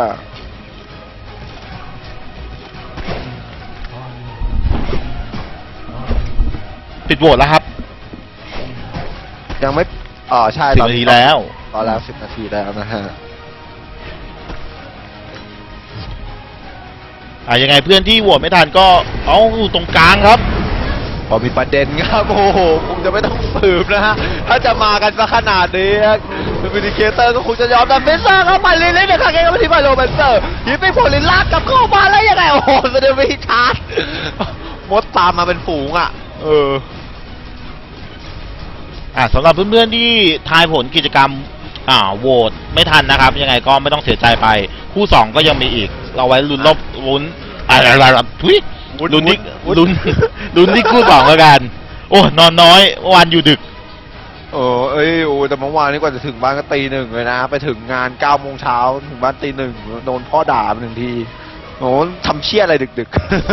ปิดโหวตแล้วครับยังไม่อ๋อใช่สิบนาทีแล้วตอนแล้วสิบนาทีแล้วนะฮะอ่ะยังไงเพื่อนที่โหวตไม่ทันก็เอาอยู่ตรงกลางครับพอมีประเด็นครับโอ้โหคงจะไม่ต้องสืบนะฮะถ้าจะมากันซะขนาดนี้วิดิเคเตอร์ก็คงจะยอมแต่เฟสเซอร์เข้ามาเล่นๆนะครับแกก็ไม่ทิ้งไปโรเบนเซอร์ยิงไปผลลินลากกลับเข้ามาแล้วยังไงโอ้โหแสดงวิธีชาร์จมดตามมาเป็นฝูงอ่ะเอออ่ะสำหรับเพื่อนๆที่ทายผลกิจกรรมอ่าโหวตไม่ทันนะครับยังไงก็ไม่ต้องเสียใจไปคู่สองก็ยังมีอีกเราไว้ลุ้นลบลุ้นอะไรอะไรทุยลุ้นที่ลุ้นลุ้นที่คู่สองแล้วกันโอ้นอนน้อยวันอยู่ดึกโอ้เอ้ยโอ้แต่เมื่อวานนี้กว่าจะถึงบ้านก็ตีหนึ่งเลยนะไปถึงงานเก้าโมงเช้าถึงบ้านตีหนึ่งโดนพ่อด่าหนึ่งทีโอ้ทำเชี่ยอะไรดึก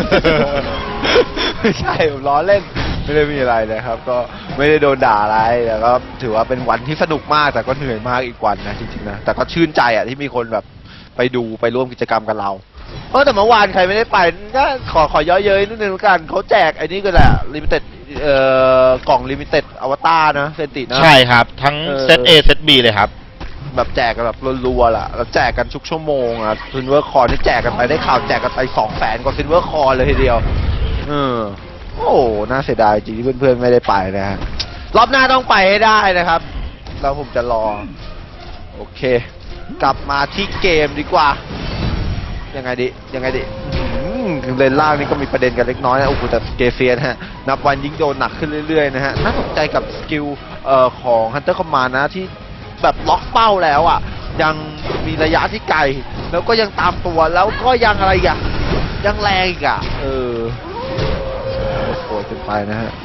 ๆไม่ใช่ผมล้อเล่นไม่ได้มีอะไรนะครับก็ไม่ได้โดนด่าอะไรแต่ก็ถือว่าเป็นวันที่สนุกมากแต่ก็เหนื่อยมากอีกวันนะจริงๆนะแต่ก็ชื่นใจอ่ะที่มีคนแบบไปดูไปร่วมกิจกรรมกับเราเออแต่เมื่อวานใครไม่ได้ไปก็ขอขอย้อยเย้ยนิดนึงกันเขาแจกไอ้นี่ก็แหละลิมิเต็ดเอ่อกล่องลิมิเต็ดอวตารนะเซนตินะใช่ครับทั้งเซต A เซต B เลยครับแบบแจกกันแบบรัวๆล่ะแล้วแจกกันทุกชั่วโมงอ่ะซิลเวอร์คอร์นี่แจกกันไปได้ข่าวแจกกันไปสองแสนกว่าซิลเวอร์คอร์เลยทีเดียวเออโอ้น่าเสียดายจริงที่เพื่อนๆไม่ได้ไปนะฮะรอบหน้าต้องไปให้ได้นะครับแล้วผมจะรอโอเคกลับมาที่เกมดีกว่ายังไงดิยังไงดิเลนล่างนี่ก็มีประเด็นกันเล็กน้อยนะโอ้โหแต่เกเซียนฮะนับวันยิ่งโดนหนักขึ้นเรื่อยๆนะฮะน่าตกใจกับสกิลเอ่อของฮันเตอร์คอมมานด์นะที่แบบล็อกเป้าแล้วอ่ะยังมีระยะที่ไกลแล้วก็ยังตามตัวแล้วก็ยังอะไรอ่ะยังแรงอีกอ่ะเออโหดเกินไปนะฮะ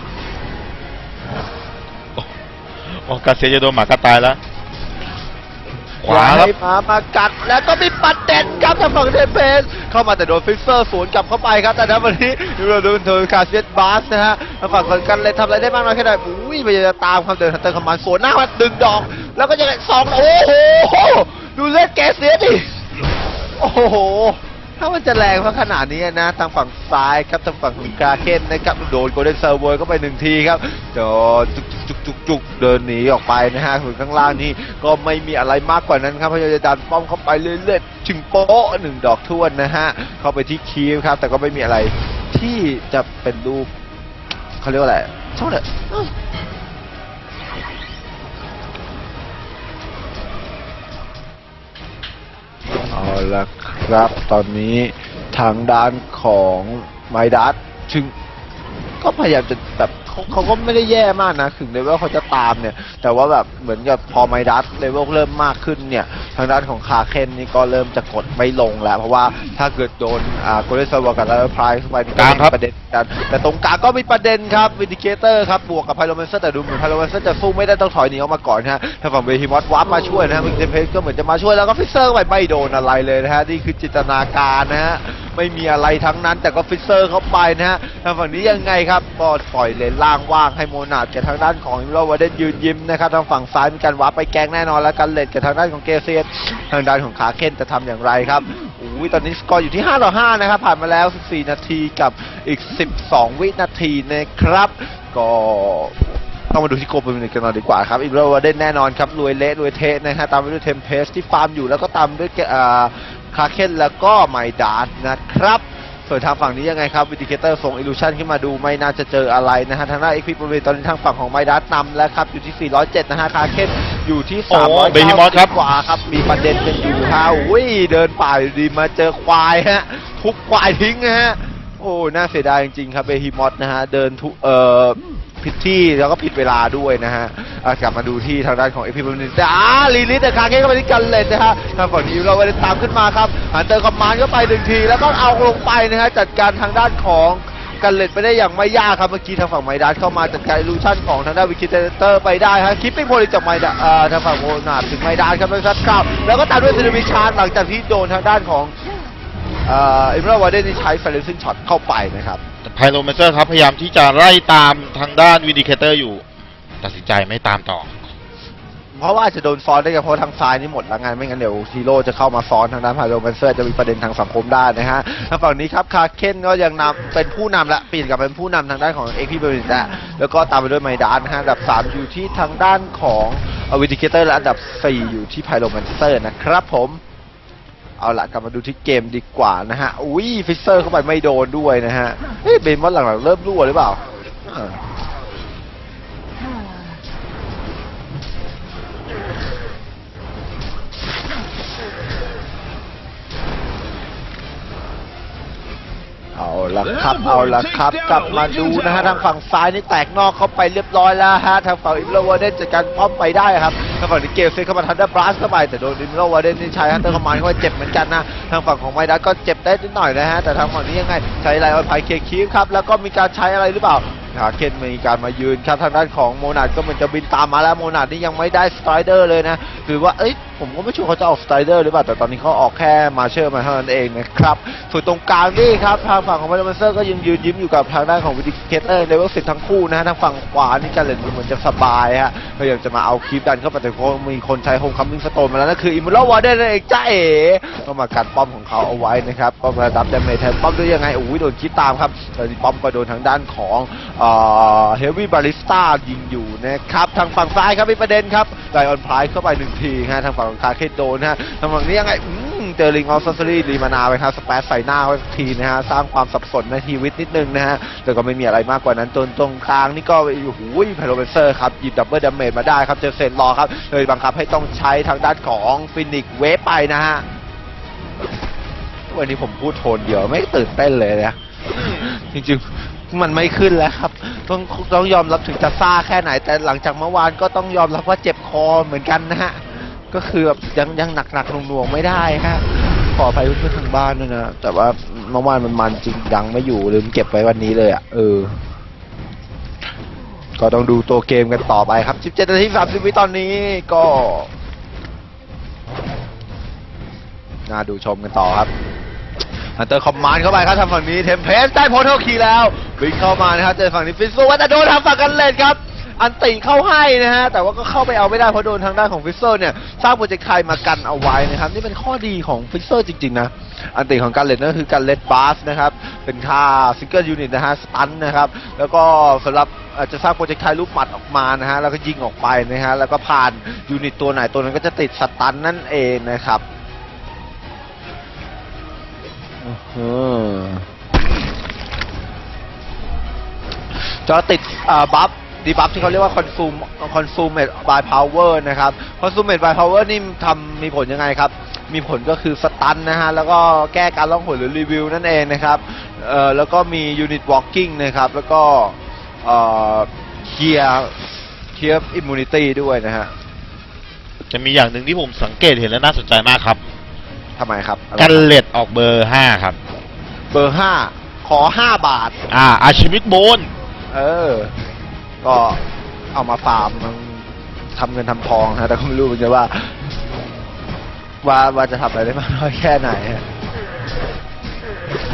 โอ้กาเซียจะโดนหมากระตายแล้วขวาให้มามากัดแล้วก็มีปัดเด่นครับทางฝั่งเทมเพสเข้ามาแต่โดนฟิกเซอร์สวนกลับเข้าไปครับแต่ณวันนี้เราโดนเธอคาเซียสบาสนะฮะทางฝั่งกันเลยทำอะไรได้มากน้อยแค่ไหนอุ้ยพยายามตามความเดินฮันเตอร์คอมมานด์สวนหน้ามาดึงดอกแล้วก็ยังสองโอ้โหดูเลือดแกเสียดิโอ้โหถ้ามันจะแรงเพราะขนาดนี้นะทางฝั่งซ้ายครับทางฝั่งของกาเคนนะครับโดนโกลเด้นเซอร์เวอร์เข้าไปหนึ่งทีครับโดนจุกจุกจุกจุกเดินหนีออกไปนะฮะส่วนข้างล่างนี้ก็ไม่มีอะไรมากกว่านั้นครับพยายามจะดันป้อมเข้าไปเรื่อยๆถึงโป๊ะหนึ่งดอกท้วนนะฮะเข้าไปที่คีฟครับแต่ก็ไม่มีอะไรที่จะเป็นรูปเขาเรียกว่าอะไรเท่าไหร่เอาละครับตอนนี้ทางด้านของไมดัสถึงก็พยายามจะแบบเขาเขาก็ไม่ได้แย่มากนะถึงเลเวลเขาจะตามเนี่ยแต่ว่าแบบเหมือนกับพอไมดัสเลเวลเริ่มมากขึ้นเนี่ยทางด้านของคาเคนนี่ก็เริ่มจะกดไม่ลงแล้วเพราะว่าถ้าเกิดโดนอ่าโกลเด้นเซอร์เวอร์กับแล้วพรายเข้าไปกลางครับประเด็นกันแต่ตรงกลางก็มีประเด็นครับวิดิเคเตอร์ครับบวกกับไพโรแมนเซอร์แต่ดูเหมือนไพโรแมนเซอร์จะสู้ไม่ได้ต้องถอยหนีออกมาก่อนฮะทางฝั่งเบฮิมอสวาร์ปมาช่วยนะฮะวินเทนเพสก็เหมือนจะมาช่วยแล้วก็ฟิกเซอร์ไปไม่โดนอะไรเลยนะฮะนี่คือจินตนาการนะฮะไม่มีอะไรทั้งนั้นแต่ก็ฟิสเซอร์เข้าไปนะฮะทางฝั่งนี้ยังไงครับก็ปล่อยเลนล่างว่างให้โมนาดกับทางด้านของอิมโรวาเดนยืนยิ้มนะครับทางฝั่งซ้ายมีการวาร์ปไปแกงแน่นอนแล้วกันเลนกับทางด้านของเกเซียนทางด้านของขาเคนจะทำอย่างไรครับอุ้ยตอนนี้สกอร์อยู่ที่ห้าต่อห้านะครับผ่านมาแล้วสิบสี่นาทีกับอีกสิบสองวินาทีนะครับก็ต้องมาดูที่โกลบอลกันหน่อยดีกว่าครับอิมโรวาเดนแน่นอนครับรวยเละรวยเทะนะฮะตามไปด้วยเทมเพสที่ฟาร์มอยู่แล้วก็ตามด้วยคาเคนแล้วก็ไมดาร์นะครับส่วนทางฝั่งนี้ยังไงครับวิดิเคเตอร์ส่งอิลูชันขึ้นมาดูไม่น่าจะเจออะไรนะฮะทางด้านเอ็กซ์พีบริเวณตอนนี้ทางฝั่งของไมดาร์นำแล้วครับอยู่ที่สี่ร้อยเจ็ดนะฮะคาเคนอยู่ที่สามร้อยเก้าสิบกว่าครับมีประเด็นกันอยู่ฮะอุ้ยเดินป่าอยู่ดีมาเจอควายฮะทุบควายทิ้งนะฮะโอ้น่าเสียดายจริงๆครับเบฮิมอสนะฮะเดินทุเอ่อผิดที่แล้วก็ผิดเวลาด้วยนะฮะกลับมาดูที่ทางด้านของเอพีบอลแต่อ่าลีลิสแต่คาเคนก็ไปที่กันเลนนะฮะทางฝั่งนี้เราไปตามขึ้นมาครับหันเตอร์คอมมานด์ก็ไปหนึ่งทีแล้วก็เอาลงไปนะฮะจัดการทางด้านของกันเลนไปได้อย่างไม่ยากครับเมื่อกี้ทางฝั่งไมดาร์เข้ามาจัดการอิลูชันของทางด้านวิคิเตอร์ไปได้ฮะคิปปิ้งโพลิจากไมดาร์ทางฝั่งโมนาดถึงไมดาร์ครับไปซัดกลับแล้วก็ตามด้วยซินมิชาร์หลังจากที่โดนทางด้านของเอิมราวาเดนที่ใช้ไฟเลนซิ่งช็อตเข้าไปนะครับไพโรเมเซอร์ครับพยายามที่จะไล่ตามทางด้านวิดิเคเตอร์อยู่ตัดสินใจไม่ตามต่อเพราะว่าจะโดนซ้อนได้เพราะทางซ้ายนี่หมดแล้วงานไม่งั้นเดี๋ยวฮีโร่จะเข้ามาซ้อนทางด้านไพโรเมเซอร์จะมีประเด็นทางสังคมได้นะฮะทางฝั่งนี้ครับคาเคนก็ยังนำเป็นผู้นำละเปลี่ยนกลับเป็นผู้นำทางด้านของเอ็กซ์พีเบอร์นิตแล้วก็ตามไปด้วยไมดาร์นะฮะอันดับสามอยู่ที่ทางด้านของวิดิเคเตอร์และอันดับสี่อยู่ที่ไพโรเมเซอร์นะครับผมเอาละกลับมาดูที่เกมดีกว่านะฮะอุ้ยฟิสเซอร์เข้าไปไม่โดนด้วยนะฮะเฮ้ยเบนว่าหลังๆเริ่มรั่วหรือเปล่าเอาละครับเอาละครับกลับมาดูนะฮะทางฝั่งซ้ายนี่แตกนอกเข้าไปเรียบร้อยแล้วฮะทางฝั่งอิมโรวาเดนจัดการป้อมไปได้ครับทางฝั่งนี้เกลเซนเข้ามาทันเดอร์บลัสเข้าไปแต่โดนอิมโรวาเดนนี่ใช้ฮันเตอร์คอมมานด์เข้าไปเจ็บเหมือนกันนะทางฝั่งของไมดัสก็เจ็บได้นิดหน่อยนะฮะแต่ทางฝั่งนี้ยังไงใช้ไลออนไพเคคีฟครับแล้วก็มีการใช้อะไรหรือเปล่าคาเคนมีการมายืนครับทางด้านของโมนาดก็เหมือนจะบินตามมาแล้วโมนาดนี่ยังไม่ได้สไตรเดอร์เลยนะคือว่าเอ้ยผมก็ไม่ชัวร์เขาจะออกสไตรเดอร์หรือเปล่าแต่ตอนนี้เขาออกแค่มาเชอร์มาเท่านั้นเองนะครับส่วนตรงกลางนี่ครับทางฝั่งของไมเดอร์เซอร์ก็ยังยืนยิ้มอยู่กับทางด้านของวิดิเคเตอร์เลเวลสิบทั้งคู่นะฮะทางฝั่งขวานี่กันเลยเหมือนจะสบายฮะพยายามจะมาเอาคลิปดันเข้าไปแต่ก็มีคนใช้โฮมคัมมิ่งสโตนมาแล้วนั่นคืออิมโรวาเดนนั่นเองจ้าเอ๋ก็มากันป้อมของเขาเอาไว้นะครับป้อมระดับดาเมจแทนป้อมด้วยยังไงโอ้ยโดนคิดตามครับตอนนี้ป้อมก็โดนทางด้านของเอ่อเฮฟวี่บาริสต้ายิงอยู่นะครับทางฝั่งซ้ายครับมีประเด็นครับไลออนไพร์เข้าไปหนึ่งทีฮะทางฝั่งคาเคนโดนฮะทางฝั่งนี้ยังไงเจอริงออฟซัสซอรี่รีมานาไปครับสเปซใส่หน้าไว้ทีนะฮะสร้างความสับสนในชีวิตนิดนึงนะฮะแต่ก็ไม่มีอะไรมากกว่านั้นจนตรงกลางนี่ก็โอ้โหไพโรเมเซอร์ครับหยิบดับเบิลดาเมจมาได้ครับเจอเซนรอครับเลยบังคับให้ต้องใช้ทางด้านของฟินิกเวฟไปนะฮะวันนี้ผมพูดโทนเดียวไม่ตื่นเต้นเลยนะจริงๆมันไม่ขึ้นแล้วครับต้องต้องยอมรับถึงจะซ่าแค่ไหนแต่หลังจากเมื่อวานก็ต้องยอมรับว่าเจ็บคอเหมือนกันนะฮะก็คือแบบยังยังหนักหนักหน่วงๆไม่ได้ฮะขออภัยเพื่อนๆทางบ้านด้วยนะแต่ว่าเมื่อวานมันมันจริงดังไม่อยู่ลืมเก็บไว้วันนี้เลยอ่ะเออก็ต้องดูตัวเกมกันต่อไปครับสิบเจ็ดนาทีสามสิบวิตอนนี้ก็น่าดูชมกันต่อครับฮันเตอร์คอมมานด์เข้าไปครับทางฝั่งนี้เทมเพสได้โพเทลคีแล้ววิ่งเข้ามานะครับเจอฝั่งนี้ฟิสโซว่าจะโดนทางฝั่งกันเล่นครับอันติเข้าให้นะฮะแต่ว่าก็เข้าไปเอาไม่ได้เพราะโดนทางด้านของฟิสเซอร์เนี่ยสร้างโปรเจกต์ไคมากันเอาไว้นะครับนี่เป็นข้อดีของฟิสเซอร์จริงๆนะอันติของการเล่นนั่นคือการเล่นบาสนะครับเป็นท่าซิงเกิลยูนิตนะฮะสตันนะครับแล้วก็สำหรับจะสร้างโปรเจกต์ไคลูกหมัดออกมานะฮะแล้วก็ยิงออกไปนะฮะแล้วก็ผ่านยูนิตตัวไหนตัวนั้นก็จะติดสตันนั่นเองนะครับจะติดบัฟดีบัฟที่เขาเรียกว่า consume consumed by power นะครับ consumed by power นี่ทำมีผลยังไงครับมีผลก็คือสตันนะฮะแล้วก็แก้การล่องหนหรือรีวิวนั่นเองนะครับเอ่อแล้วก็มี unit walking นะครับแล้วก็เอ่อ clear clear immunity ด้วยนะฮะจะมีอย่างหนึ่งที่ผมสังเกตเห็นและน่าสนใจมากครับทำไมครับกันเล็ดออกเบอร์ห้าครับเบอร์ห้าขอห้าบาทอ่าอาชิมิตโบนเออก็เอามาฟาร์มมันทำเงินทำทองนะแต่ก็ไม่รู้เหมือนกันว่าว่าว่าจะทำอะไรได้มากน้อยแค่ไหนฮะ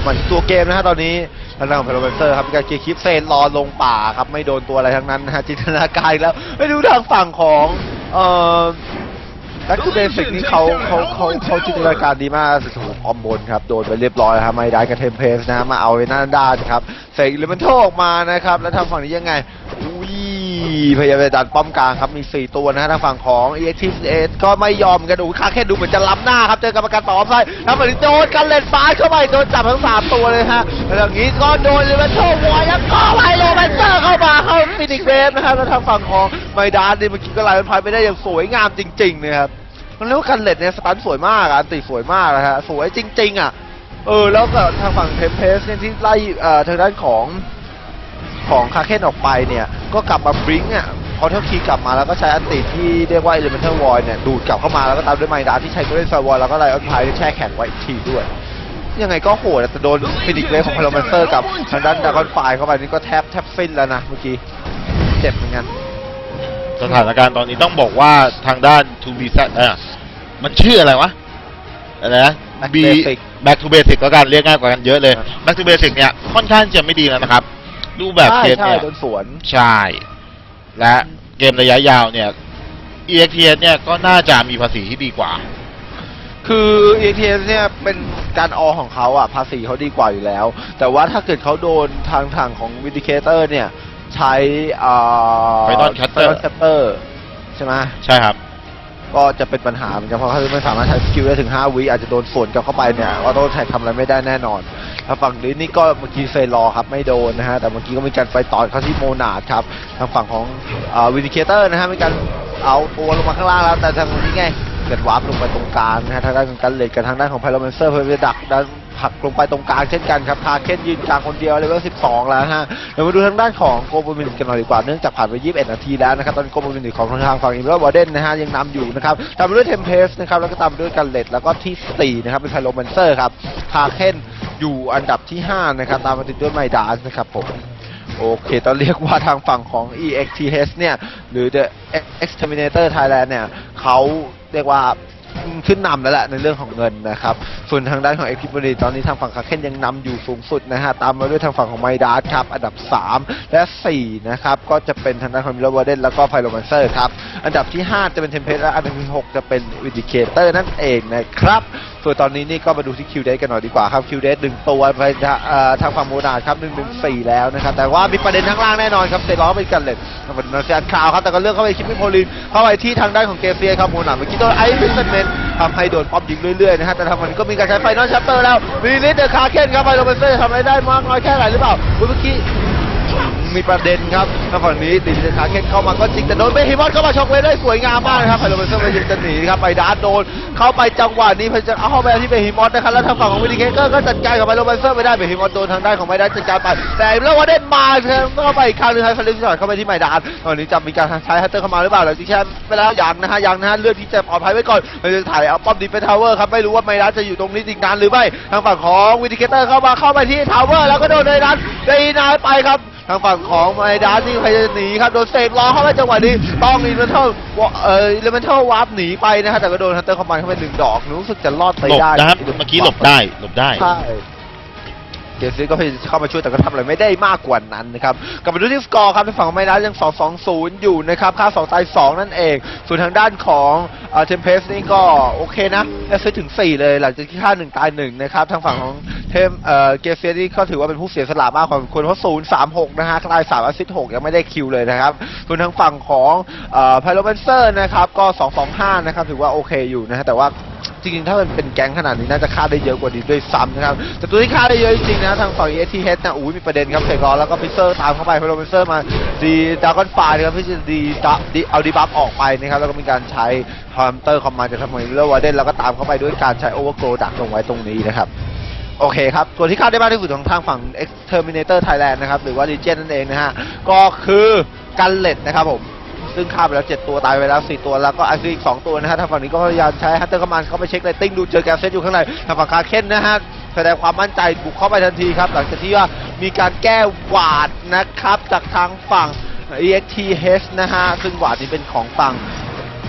มาที่ตัวเกมนะฮะตอนนี้ทางด้านของเพลเวนเซอร์ครับมีการเกียร์คลิปเซนรอลงป่าครับไม่โดนตัวอะไรทั้งนั้นนะฮะจินตนาการอีกแล้วไม่ดูทางฝั่งของเอ่อนักคือเบสิกนี่เขาเขาเขาเขาจินตนาการดีมากสุดหูออมบนครับโดนไปเรียบร้อยครับไม่ได้กับเทมเพสนะมาเอาไว้หน้าด้านครับเสกอิเลเมนทัลออกมานะครับแล้วทางฝั่งนี้ยังไงอุ้ยพยายามจะดันป้อมกลางครับมีสี่ตัวนะฮะทางฝั่งของ อี เอ็กซ์ ที เอส ก็ไม่ยอมกันดูค่าแค่ดูเหมือนจะล้ำหน้าครับเจอกรรมการต่อออฟไซด์ทางฝั่งนี้โดนกันเล่นฟ้าเข้าไปโดนจับทั้งสามตัวเลยฮะแล้วอย่างนี้ก็โดนอิเลเมนทัลวอยแล้วก็ไล่โรแมนเซอร์เข้ามาเข้าฟินิกเวฟนะครับแล้วทางฝั่งของไมดานนี่เมื่อกี้ก็ไล่มันพายไปได้อย่างสวยงามจริงๆนะครับมันเรียกว่ากันเล็ดเนี่ยสตันสวยมากอ่ะอันติสวยมากนะฮะสวยจริงๆอ่ะเออแล้วก็ทางฝั่งเทมเพสเนี่ยที่ไล่เอ่อทางด้านของของคาเคนออกไปเนี่ยก็กลับมาบริงก์อ่ะพอเท่าคีกลับมาแล้วก็ใช้อันติที่เรียกว่า Elemental Void เนี่ยดูดกลับเข้ามาแล้วก็ตามด้วยไมดาที่ใช้ตัวเล่นไฟวอลแล้วก็ไลออนไพร์แช่แข็งไว้อีกทีด้วยยังไงก็โหดแต่โดนฟินิกเวฟของพาราเมนเซอร์กับทางด้านดากอนไฟเข้าไปนี่ก็แทบแทบฟินแล้วนะเมื่อกี้เจ็บเหมือนกันสถานการณ์ตอนนี้ต้องบอกว่าทางด้าน ทู บี แซด เออมันชื่ออะไรวะอะไรนะ B Back to Basic ก็การเรียกง่ายกว่ากันเยอะเลย Back to Basic เนี่ยค่อนข้างจะไม่ดีแล้วนะครับรูปแบบเกมเนี่ยโดนสวนใช่และเกมระยะยาวเนี่ย อี เอ็กซ์ ที เอส เนี่ยก็น่าจะมีภาษีที่ดีกว่าคือ อี เอ็กซ์ ที เอส เนี่ยเป็นการออของเขาอะภาษีเขาดีกว่าอยู่แล้วแต่ว่าถ้าเกิดเขาโดนทางทางของ Vindicator เนี่ยใช้อ่า Python Cutter ใช่ไหมใช่ครับก็จะเป็นปัญหาเหมือนกันเพราะเขาไม่สามารถใช้สกิลได้ถึงห้าวิอาจจะโดนสวนกลับเข้าไปเนี่ยออโต้แท็กทำอะไรไม่ได้แน่นอนทางฝั่งนี้นี่ก็เมื่อกี้เซรอครับไม่โดนนะฮะแต่เมื่อกี้ก็มีการไฟต่อเข้าที่โมนาดครับทางฝั่งของวินิเคเตอร์นะฮะมีการเอาตัวลงมาข้างล่างแล้วแต่ทางนี้ไงเกิดวาร์ปลงไปตรงกลางนะฮะทางด้านของการเลดกับทางด้านของไพโรแมนเซอร์เพื่อจะดักดันผักลงไปตรงกลางเช่นกันครับคาเคนยืนกลางคนเดียวเลเวลสิบสองแล้วฮะเดี๋ยวมาดูทางด้านของโกโบมินกันหน่อยดีกว่าเนื่องจากผ่านไปยี่สิบเอ็ดนาทีแล้วนะครับตอนนี้โกโบมินของทางฝั่งอิมเบอร์วอร์เดนนะฮะยังนำอยู่นะครับตามไปด้วยเทมเพสนะครับแล้วก็ตามไปด้วยกันเลดแล้วก็ที่สี่นะครับเป็นไพโรแมนเซอร์ครับคาเคนอยู่อันดับที่ห้านะครับตามมาติดด้วยไมดาสนะครับผมโอเคต้องเรียกว่าทางฝั่งของ อี เอ็กซ์ ที เอส เนี่ยหรือ The Exterminator Thailand เนี่ยเขาเรียกว่าขึ้นนำแล้วแหละในเรื่องของเงินนะครับส่วนทางด้านของเอ็กซ์พิบรีตอนนี้ทางฝั่งคาเคนยังนำอยู่สูงสุดนะฮะตามมาด้วยทางฝั่งของไมดาสครับอันดับสามและสี่นะครับก็จะเป็นทางด้านของมิลเลอร์วอร์เดนแล้วก็ไพโรแมนเซอร์ครับอันดับที่ห้าจะเป็นเทมเพสและอันดับที่หกจะเป็นวินดิเคเตอร์นั่นเองนะครับส่วนตอนนี้นี่ก็มาดูที่คิวเดสกันหน่อยดีกว่าครับคิวเดสหนึ่งตัวไปทางฝั่งโมนาดครับหนึ่งหนึ่งสี่แล้วนะครับแต่ว่ามีประเด็นข้างล่างแน่นอนครับเซล้อไปกันเลยทางฝั่งนาเซียนคาวครับแต่ก็เลือกเข้าไปคิปปี้โพลินเข้าไปที่ทางด้านของเกเฟียครับโมนาดเมื่อกี้โดนไอซ์ฟิสเซนทำให้โดนป๊อปยิงเรื่อยๆนะฮะแต่ทางฝั่งนี้ก็มีการใช้ไฟนอลชัปเตอร์แล้วมีลิสเดอร์คาเคนครับไพโรแมนเซอร์ทำอะไรได้มากน้อยแค่ไหนหรือเปล่าเมื่อกี้มีประเด็นครับทางฝั่งนี้ดินเดอร์คาเคนเข้ามาก็จริงแต่โดนเบฮิมอนเข้ามาช็อกเลยได้สวยงามมากนะครับไพโรแมนเซอร์พยายามจะหนีครับไปดาร์โดนเข้าไปจังหวะนี้พยายามเอาเข้าไปที่เบฮิมอนนะครับแล้วทางฝั่งของวินดิเคเตอร์ก็จัดการกับไพโรแมนเซอร์ไม่ได้เบฮิมอนโดนทางด้านของไมดาจัดการไปแต่แล้วว่าได้มาเข้าไปอีกครั้งนึงให้ฟาริสเข้าไปที่ไมดาตอนนี้จะมีการใช้ฮัตเตอร์เข้ามาหรือเปล่าหรือที่แค่ไปแล้วยังนะฮะยังนะฮะเลือดที่จะปลอดภัยไว้ก่อนเราจะถ่ายเอาป้อมดีเป็นทาวเวอร์ครับไม่รู้ว่าไมดาจะอยู่ตรงนี้อีกนานหรือไม่ทางฝั่งของวินดิเคเตอร์เข้ามาเข้าไปที่ทาวเวอร์แล้วก็โดนเลยนั้นได้นายไปครับทางฝั่งของไมดาที่พยายามหนีครับโดนเซกล้อเข้าไปจังหวะนี้ต้องอิเลเมนทัลเอ่ออิเลเมนทัลวาร์ปหนีไปนะฮะแต่ก็โดนฮันเตอร์คอมมานด์เข้าไปหนึ่งดอกรู้สึกจะรอดไปได้นะครับเมื่อกี้หลบได้หลบได้ใช่เกมซีก็พยายามเข้ามาช่วยแต่ก็ทำอะไรไม่ได้มากกว่านั้นนะครับกลับมาดูที่สกอร์ครับในฝั่งของไมดายังสองสองศูนย์อยู่นะครับค่าสองตายสองนั่นเองส่วนทางด้านของเอ่อเทมเพสนี่ก็โอเคนะแอสซิสต์ถึงสี่เลยหลังจากที่ค่าหนึ่งตายหนึ่งนะครับทางฝั่งของเทมเอ่อเกมซีนี่ก็ถือว่าเป็นผู้เสียสละมากพอสมควรเพราะศูนย์สามหกนะฮะตายสามแอสซิสต์หกยังไม่ได้คิวเลยนะครับส่วนทางฝั่งของเอ่อไพโรแมนเซอร์นะครับก็สองสองห้านะครับถือว่าโอเคอยู่นะฮะแต่ว่าจริงๆถ้ามันเป็นแก๊งขนาดนี้น่าจะฆ่าได้เยอะกว่านี้ด้วยซ้ำนะครับแต่ตัวที่ฆ่าได้เยอะจริงๆนะทางฝั่ง อี เอ็กซ์ ที เอส นะอุ้ยมีประเด็นครับเซกรอแล้วก็พิเซอร์ตามเข้าไปพอโรเมนเซอร์มาดีดากอนไฟนะครับเพื่อจะดีดีเอาดีบัฟออกไปนะครับแล้วก็มีการใช้ฮันเตอร์คอมมานด์จากทางฝั่งเลอร์วอร์เดนแล้วก็ตามเข้าไปด้วยการใช้โอเวอร์โกลดักลงไว้ตรงนี้นะครับโอเคครับตัวที่ฆ่าได้มากที่สุดของทางฝั่ง Exterminator Thailand นะครับหรือว่า Legion นั่นเองนะฮะก็คือกันเล็ดนะครับผมซึ่งฆ่าไปแล้วเจ็ดตัวตายไปแล้วสี่ตัวแล้วก็ไอซีอีกสองตัวนะฮะทางฝั่งนี้ก็พยายามใช้ฮันเตอร์คอมมานด์เข้าไปเช็คเรตติ้งดูเจอแกเซตอยู่ข้างในทางฝั่งคาเคนนะฮะแสดงความมั่นใจบุกเข้าไปทันทีครับหลังจากที่ว่ามีการแก้หวาดนะครับจากทางฝั่ง อี เอ็กซ์ ที เอช นะฮะซึ่งหวาดนี้เป็นของฝั่ง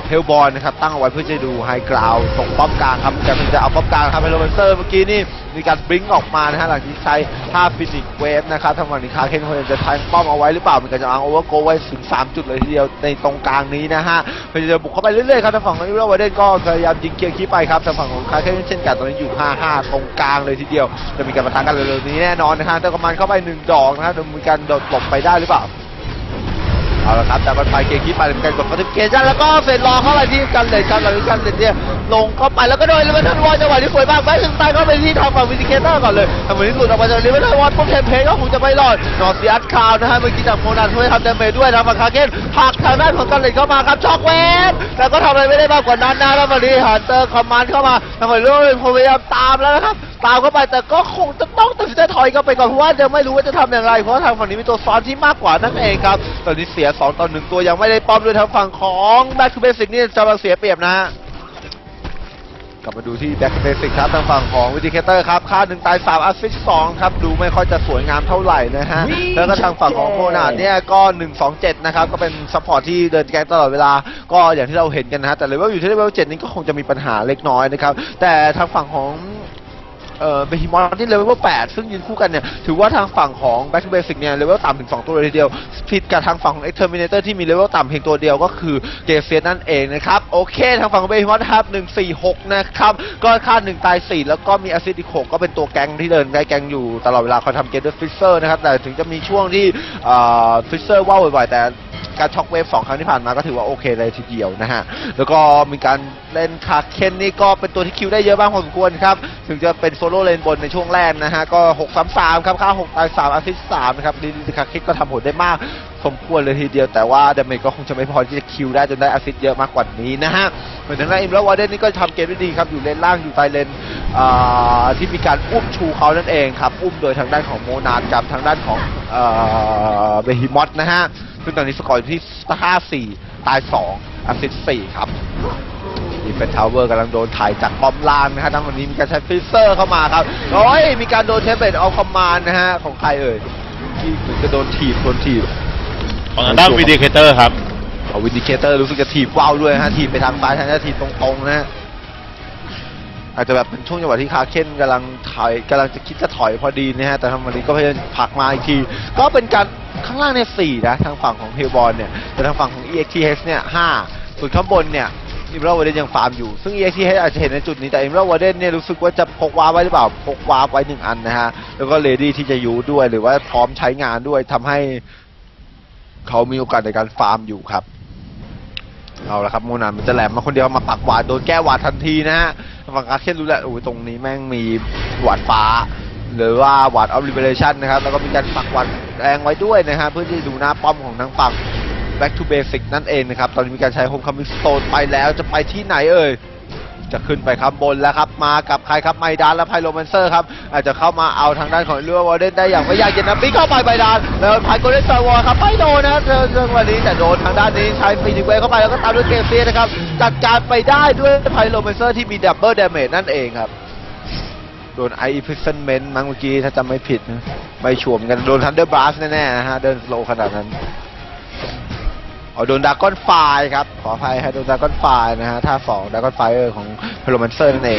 เฮลบอลนะครับตั้งเอาไว้เพื่อจะดูไฮกราวด์ตรงป้อมกลางครับแต่มันจะเอาป้อมกลางครับไฮโลเวนเซอร์เมื่อกี้นี่มีการบลิงก์ออกมานะฮะหลังที่ใช้ท่าฟินิกเวฟนะครับทางฝั่งนี้คาเคนคนจะทายป้อมเอาไว้หรือเปล่ามันก็จะเอาโอเวอร์โกไว้ถึงสามจุดเลยทีเดียวในตรงกลางนี้นะฮะพยายามบุกเข้าไปเรื่อยๆครับทางฝั่งของอิเวอร์วาเดนก็พยายามยิงเกียร์คีไปครับทางฝั่งของคาเคนเช่นกันตอนนี้อยู่ ห้าห้า ตรงกลางเลยทีเดียวจะมีการปะทะกันเร็วๆนี้แน่นอนนะฮะแต่กำมันเข้าไปหนึ่งดอกนะครับจะมีการโดดหลบไปได้หรือเปล่าเอาละครับแต่มันไปเกียร์คีไปเป็นการกดฟัตเกชันแล้วก็เสร็จรอเข้าไปที่กันเลยครับหลังจากกันเสร็จเนี่ยลงเข้าไปแล้วก็โดยเลเวอร์ทันวอลจังหวะที่สวยมากแบ็คถึงตายเข้าไปที่ทางฝั่งวินิเคเตอร์ก่อนเลยทำเหมือนที่หลุดออกมาจากเลเวอร์ทันวอลปุ๊บเทมเพลก็คงจะไม่รอดนอร์เซียสคาวนะฮะเมื่อกี้จากโมนาช่วยทำดาเมจด้วยทางฝั่งคาเคนหักทางด้านของกันเลยเข้ามาครับช็อกเวฟแต่ก็ทำอะไรไม่ได้มากกว่านั้นนะแล้วมาดีฮันเตอร์คอมมานด์เข้ามาทางฝั่งเรื่องพยายามตามแล้วนะครับตามเข้าไปแต่ก็คงจะต้องตัดสินใจถอยเข้าไปก่อนเพราะว่ายังไม่รู้ว่าจะทำอย่างไรเพราะทางฝั่งนี้มีตัวซ้อนที่มากกว่านั่นเองครับตอนนี้เสียสองต่อหนึ่งตัวยังไม่ได้ป้อมด้วยทางฝั่งของแบ็คทูเบสิกนี่จะมาเสียเปรียบนะกลับมาดูที่แบ็คทูเบสิกครับทางฝั่งของวิดิเคเตอร์ครับค่าหนึ่งตายสามอัสซิสต์สองครับดูไม่ค่อยจะสวยงามเท่าไหร่นะฮะแล้วก็ทางฝั่งของโมนาดเนี่ยก็หนึ่ง สอง เจ็ดนะครับก็เป็นซัพพอร์ตที่เดินแกงตลอดเวลาก็อย่างที่เราเห็นกันนะฮะแต่เลเวลอยู่ที่เลเวลเจ็ดนี่ก็คงจะมีปัญหาเล็กน้อยนะครับแต่ทางฝั่งของเอ่อเบฮิมอสที่เลเวลแปดซึ่งยืนคู่กันเนี่ยถือว่าทางฝั่งของ Back to Basic เนี่ยเลเวลต่ำถึงสองตัวเลยทีเดียวผิดกับทางฝั่งของ Exterminator ที่มีเลเวลต่ำเพียงตัวเดียวก็คือเกเซียนนั่นเองนะครับโอเคทางฝั่งของเบฮิมอสครับหนึ่ง สี่ หกนะครับก็ค่าหนึ่งตายสี่แล้วก็มีแอสซิสต์อีกหกก็เป็นตัวแก๊งที่เดินได้แก๊งอยู่ตลอดเวลาคอยทำเกมด้วยฟิชเซอร์นะครับแต่ถึงจะมีช่วงที่เอ่อฟิชเซอร์ว่าวบ่อยๆแต่การช็อคเวฟสองครั้งที่ผ่านมาก็ถือว่าโอเคเลยทีเดียวนะฮะแล้วก็มีการเล่นคาเคนนี่ก็เป็นตัวที่คิวได้เยอะบ้างพอสมควรครับถึงจะเป็นโซโล่เลนบนในช่วงแรกนะฮะก็หก สาม สามครับค่าหกตายสามอาซิสต์สามนะครับดีดีคาเคนก็ทำผลได้มากสมควรเลยทีเดียวแต่ว่าดาเมจก็คงจะไม่พอที่จะคิวได้จนได้อาซิสต์เยอะมากกว่านี้นะฮะเหมือนทางด้านอิมแล้ววอร์เดนนี่ก็ทำเกมได้ดีครับอยู่เลนล่างอยู่ใต้เลนที่มีการอุ้มชูเขานั่นเองครับอุ้มโดยทางด้านของโมนาดกับทางด้านของเบฮิมอสนะฮะซึ่งตอนนี้สกอร์อยู่ที่ห้า สี่ ตายสองแอสซิสต์สี่ครับดีเฟนทาวเวอร์กำลังโดนถ่ายจากป้อมล่างนะฮะทั้งวันนี้มีการใช้ฟิเซอร์เข้ามาครับโอ้ยมีการโดนเทปเบตเอาคอมมานด์นะฮะของใครเอ่ยที่เหมือนจะโดนถีบโดนถีบของทางด้านวิดิเคเตอร์ครับเอาวิดิเคเตอร์รู้สึกจะถีบว้าวด้วยฮะถีบไปทางซ้ายทางจะถีบตรงๆนะฮะอาจจะแบบเป็นช่วงจังหวะที่คาเคนกำลังถอยกำลังจะคิดจะถอยพอดีนะฮะแต่ทางวันนี้ก็พยายามผลักมาอีกทีก็เป็นการข้างล่างเนี่ยสี่นะทางฝั่งของเฮลบอลเนี่ยแต่ทางฝั่งของ อี เอ็กซ์ ที เอช เนี่ยห้าส่วนข้างบนเนี่ยอิมรา วาเดนยังฟาร์มอยู่ซึ่ง อี เอ็กซ์ ที เอช อาจจะเห็นในจุดนี้แต่อิมรา วาเดนเนี่ยรู้สึกว่าจะพกวาร์ปไว้หรือเปล่าพกวาร์ปไว้หนึ่งอันนะฮะแล้วก็เรดี้ที่จะยูด้วยหรือว่าพร้อมใช้งานด้วยทำให้เขามีโอกาสในการฟาร์มอยู่ครับเอาละครับโมนามันจะแหลมมาคนเดียวมาปักหวาดโดนแก้หวาดทันทีนะฮะฝั่งคาเคนรู้แหละโอ้ยตรงนี้แม่งมีหวาดฟ้าหรือว่าหวาดออฟลิเบเรชันนะครับแล้วก็มีการปักหวาดแรงไว้ด้วยนะฮะเพื่อที่ดูหน้าป้อมของทางฝั่ง Back to Basic นั่นเองนะครับตอนนี้มีการใช้ Home Coming Stone ไปแล้วจะไปที่ไหนเอ่ยจะขึ้นไปครับบนแล้วครับมากับใครครับไมดานและไพโรแมนเซอร์ครับอาจจะเข้ามาเอาทางด้านของเรือวอร์เดนได้อย่างไม่ยากเย็นนะปิ๊กเข้าไปไมดานแล้วไพโกลเดนซอร์วอร์ครับไม่โดนนะเรื่องวันนี้แต่โดนทางด้านนี้ใช้ฟีนิกเวเข้าไปแล้วก็ตามด้วยเกมเซียนะครับจัดการไปได้ด้วยไพโรแมนเซอร์ที่มีดับเบิลดาเมจนั่นเองครับโดนไอพิซเซนเมนต์มั้งเมื่อกี้ถ้าจำไม่ผิดนะไม่ชัวร์เหมือนกันโดนทันเดอร์บลัสแน่ๆนะฮะเดินสโลว์ขนาดนั้นอ๋อโดนดากอนไฟครับขออภัยให้โดนดากอนไฟนะฮะท่าสองดากอนไฟเออร์ของไพโรแมนเซอร์นั่นเอง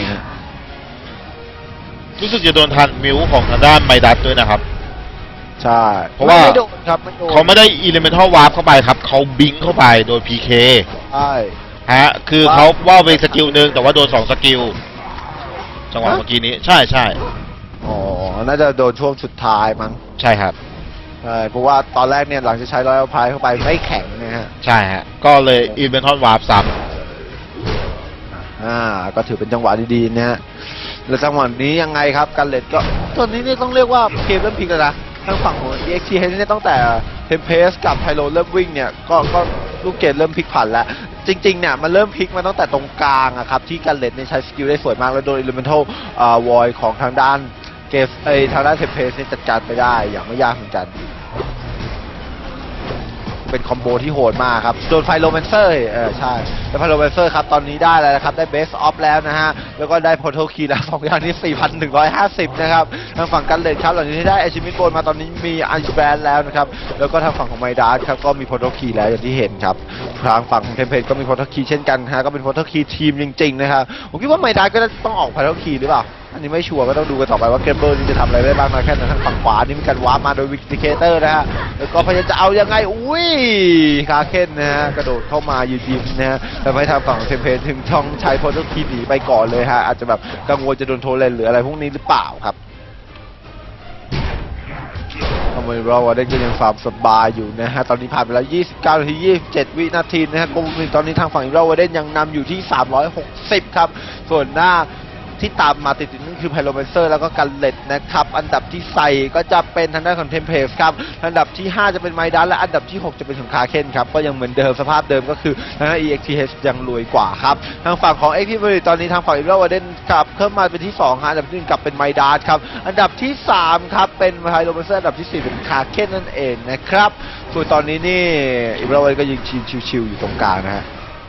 รู้สึกจะโดนทันมิวของทางด้านไมดัสด้วยนะครับใช่เพราะว่าเขาไม่ได้อิเลเมนทัลวาร์ปเข้าไปครับเขาบิงเข้าไปโดย พี เคใช่ฮะคือเขาว่าไปสกิลหนึ่งแต่ว่าโดนสองสกิลจังหวะเมื่อกี้นี้ใช่ใช่อ๋อน่าจะโดนช่วงสุดท้ายมั้งใช่ครับใช่เพราะว่าตอนแรกเนี่ยหลังจะใช้รอยพายเข้าไปไม่แข็งนะฮะใช่ฮะก็เลยอินเวนทอนวาร์ปซ้ำอ่าก็ถือเป็นจังหวะดีๆนะฮะแล้วจังหวะนี้ยังไงครับการเลดก็ตอนนี้นี่ต้องเรียกว่าเกมเริ่มพลิกแล้วนะทางฝั่งของ อี เอ็กซ์ ที เอช เนี่ยตั้งแต่เทมเพสกับไพโรเริ่มวิ่งเนี่ยก็ก็ลูกเกมเริ่มพลิกผันแล้วจริงๆเนี่ยมันเริ่มพลิกมาตั้งแต่ตรงกลางอะครับที่การเลดเนี่ยใช้สกิลได้สวยมากแล้วโดยอิเลเมนทัลอ่าวอยของทางด้านเกมไอทางด้านเทมเพสเนี่ยจัดการไปได้อย่างไม่ยากเหมือนกันเป็นคอมโบที่โหดมากครับโดนไฟโรแมนเซอร์เออใช่แล้วไฟโรแมนเซอร์ครับตอนนี้ได้แล้วนะครับได้เบสออฟแล้วนะฮะแล้วก็ได้โพโทคีแล้วสองอย่างนี้ สี่พันหนึ่งร้อยห้าสิบ นะครับทางฝั่งกันเลนครับหลังจากที่ได้ Achievement Bonus มาตอนนี้มีอันชูแบนแล้วนะครับแล้วก็ทางฝั่งของไมดาร์ครับก็มีโพโทคีแล้วอย่างที่เห็นครับทางฝั่งของเทมเพลตก็มีโพโทคีเช่นกันฮะก็เป็นโพโทคีทีมจริงๆนะครับผมคิดว่าไมดาร์ก็ต้องออกโพโทคีหรือเปล่าอันนี้ไม่ชัวร์ก็ต้องดูกันต่อไปว่าเกมเบอร์นี่จะทำอะไรได้บ้างนะแค่นั้นทางฝั่งขวานี่มีการวาร์ปมาโดยวิกซิเคเตอร์นะฮะแล้วก็พยายามจะเอายังไงอุ้ยคาเคนนะฮะกระโดดเข้ามายืนยิ้มนะฮะแต่ไม่ทางฝั่งเทมเพลตถึงช่องใช้โพโทคีหนีไปก่อนเลยฮะอาจจะแบบกังวลจะโดนโทเลนหรืออะไรพวกนี้หรือเปล่าครับทำไมเราได้ก็ยังฟาร์มสบายอยู่นะฮะตอนนี้ผ่านไปแล้วยี่สิบเก้านาทียี่สิบเจ็ดวินาทีนะฮะโกลมินตอนนี้ทางฝั่งอิมราเวเดนยังนำอยู่ที่สามร้อยหกสิบครับส่วนหน้าที่ตามมาติดๆนั่นคือไพโรแมนเซอร์แล้วก็กันเลตนะครับอันดับที่ใส่ก็จะเป็นทางด้านของเทมเพลสครับอันดับที่ห้าจะเป็นไมดัสและอันดับที่หกจะเป็นของคาเคนครับก็ยังเหมือนเดิมสภาพเดิมก็คือทางด้าน อี เอ็กซ์ ที เอช ยังรวยกว่าครับทางฝั่งของ เอ็กซ์ ที พี ตอนนี้ทางฝั่งอิมราเวเดนครับเพิ่มมาเป็นที่สองอันดับที่หนึ่งกลับเป็นไมดัสครับอันดับที่สามครับเป็นไพโรแมนเซอร์อันดับที่สี่เป็นคาเคนนั่นเองนะครับส่วนตอนนี้นี่อิมราเวเดนก็ยิงชิวๆอยู่ตรงกลางนะฮะ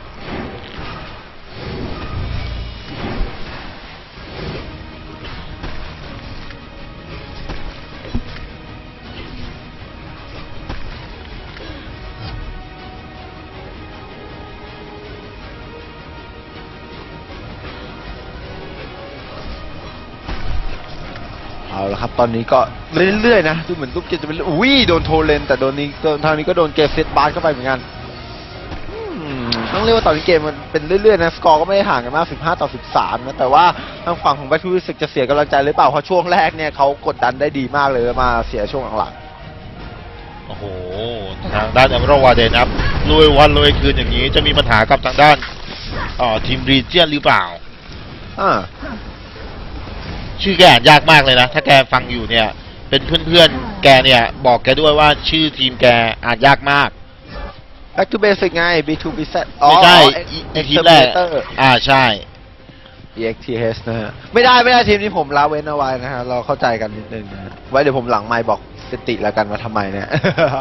เอาละครับตอนนี้ก็เรื่อยๆนะดูเหมือนลูกเกมจะเป็นอุ้ยโดนโทเลนแต่โดนนี้ทางนี้ก็โดนเกมเซตบาร์เข้าไปเหมือนกันต้องเรียกว่าตอนนี้เกมมันเป็นเรื่อยๆนะสกอร์ก็ไม่ได้ห่างกันมากสิบห้าต่อสิบสามนะแต่ว่าทางฝั่งของแบททูรู้สึกจะเสียกำลังใจหรือเปล่าเพราะช่วงแรกเนี่ยเขากดดันได้ดีมากเลยมาเสียช่วงหลังๆโอ้โหทางด้านเอเมอรัลด์วาเดนครับรวยวันรวยคืนอย่างนี้จะมีปัญหากับทางด้านอ๋อทีมรีเจียนหรือเปล่าอ่าชื่อแกอ่านยากมากเลยนะถ้าแกฟังอยู่เนี่ยเป็นเพื่อนๆแกเนี่ยบอกแกด้วยว่าชื่อทีมแกอ่านยากมาก Back to Basic ไง บี ทู บี แซดไม่ใช่ทีมแรกอ่าใช่อี เอ็กซ์ ที เอช นะฮะไม่ได้ไม่ได้ทีมนี้ผมละเว้นเอาไว้นะฮะเราเข้าใจกันนิดนึงนะไว้เดี๋ยวผมหลังไมค์บอกสติแล้วกันว่าทำไมเนี่ย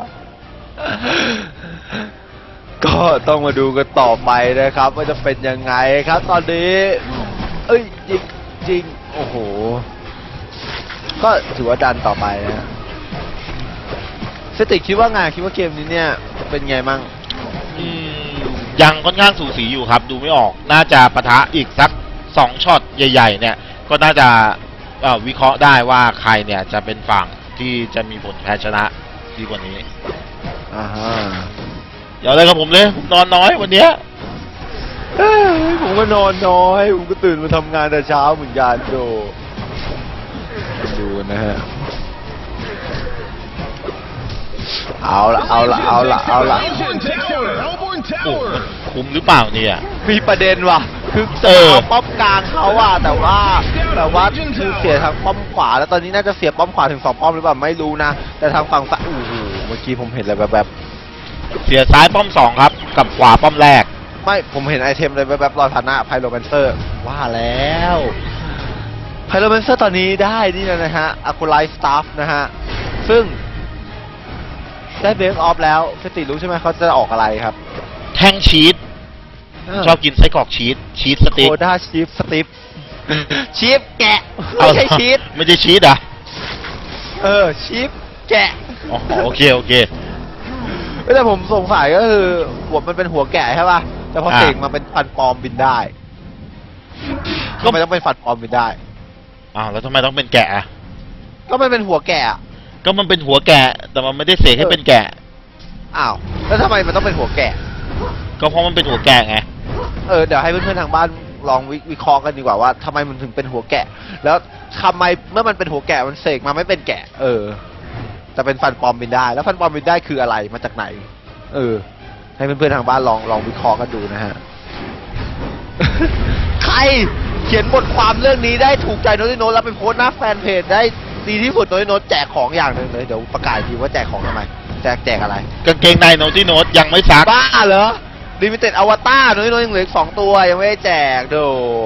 ก็ต้องมาดูกันต่อไปนะครับว่าจะเป็นยังไงครับตอนนี้เอ้ยจริงจริงโอ้โหก็ถือว่าดันต่อไปนะสติคิดว่าไงคิดว่าเกมนี้เนี่ยเป็นไงมั่งยังค่อนข้างสูสีอยู่ครับดูไม่ออกน่าจะปะทะอีกสักสองช็อตใหญ่ๆเนี่ยก็น่าจะวิเคราะห์ได้ว่าใครเนี่ยจะเป็นฝั่งที่จะมีผลแพ้ชนะดีกว่านี้อ่าฮะอย่าอะไรกับผมเลยผมนอนน้อยวันเนี้ยผมก็นอนน้อยผมก็ตื่นมาทำงานแต่เช้าเหมือนกันโดดูนะฮะเอาละเอาละเอาละเอาละคุ้มหรือเปล่าเนี่ยมีประเด็นว่ะคือจะเอาป้อมกลางเขาอะแต่ว่าแต่ว่าคือเสียทางป้อมขวาแล้วตอนนี้น่าจะเสียป้อมขวาถึงสองป้อมหรือเปล่าไม่รู้นะแต่ทางฝั่งซ้ายโอ้โหเมื่อกี้ผมเห็นอะไรแบบเสียซ้ายป้อมสองครับกับขวาป้อมแรกไม่ผมเห็นไอเทมเลยแบบลอยผ่านหน้าไพโรแมนเซอร์ว่าแล้วไพโรแมนเซอร์ตอนนี้ได้นี่นะฮะอะคูไลท์สตาฟนะฮะซึ่งได้เบรกออฟแล้วสติรู้ใช่ไหมเขาจะออกอะไรครับแท่งชีสชอบกินไส้กรอกชีสชีสสติ๊กโคด้าชีสสติ๊กชีสแกะไม่ใช่ชีสไม่ใช่ชีสอ่ะเออชีสแกะอ๋อโอเคโอเคแต่ผมสงสัยก็คือหัวมันเป็นหัวแกะใช่ป่ะแต่พอเสกมาเป็นฟันปลอมบินได้ทำไมต้องเป็นฟันปลอมบินได้อ้าวแล้วทำไมต้องเป็นแกะก็มันเป็นหัวแกะก็มันเป็นหัวแกะแต่มันไม่ได้เสกให้เป็นแกะอ้าวแล้วทำไมมันต้องเป็นหัวแกะก็เพราะมันเป็นหัวแกะไงเออเดี๋ยวให้เพื่อนๆทางบ้านลองวิเคราะห์กันดีกว่าว่าทำไมมันถึงเป็นหัวแกะแล้วทำไมเมื่อมันเป็นหัวแกะมันเสกมาไม่เป็นแกะเออแต่เป็นฟันปลอมบินได้แล้วฟันปลอมบินได้คืออะไรมาจากไหนเออให้เพื่อนๆทางบ้านลองลองวิเคราะห์กันดูนะฮะ ใครเขียนบทความเรื่องนี้ได้ถูกใจโน้ตโน้ตแล้วไปโพสต์หน้าแฟนเพจได้ดีที่สุดโน้ตโน้ตแจกของอย่างหนึ่งเลยเดี๋ยวประกาศทีว่าแจกของทำไมแจกแจกอะไรกางเกงในโน้ตที่โน้ตยังไม่ซักบ้าเหรอลิมิเต็ดอวตารโน้ตโน้ตยังเหลืออีกสองตัวยังไม่ได้แจกดู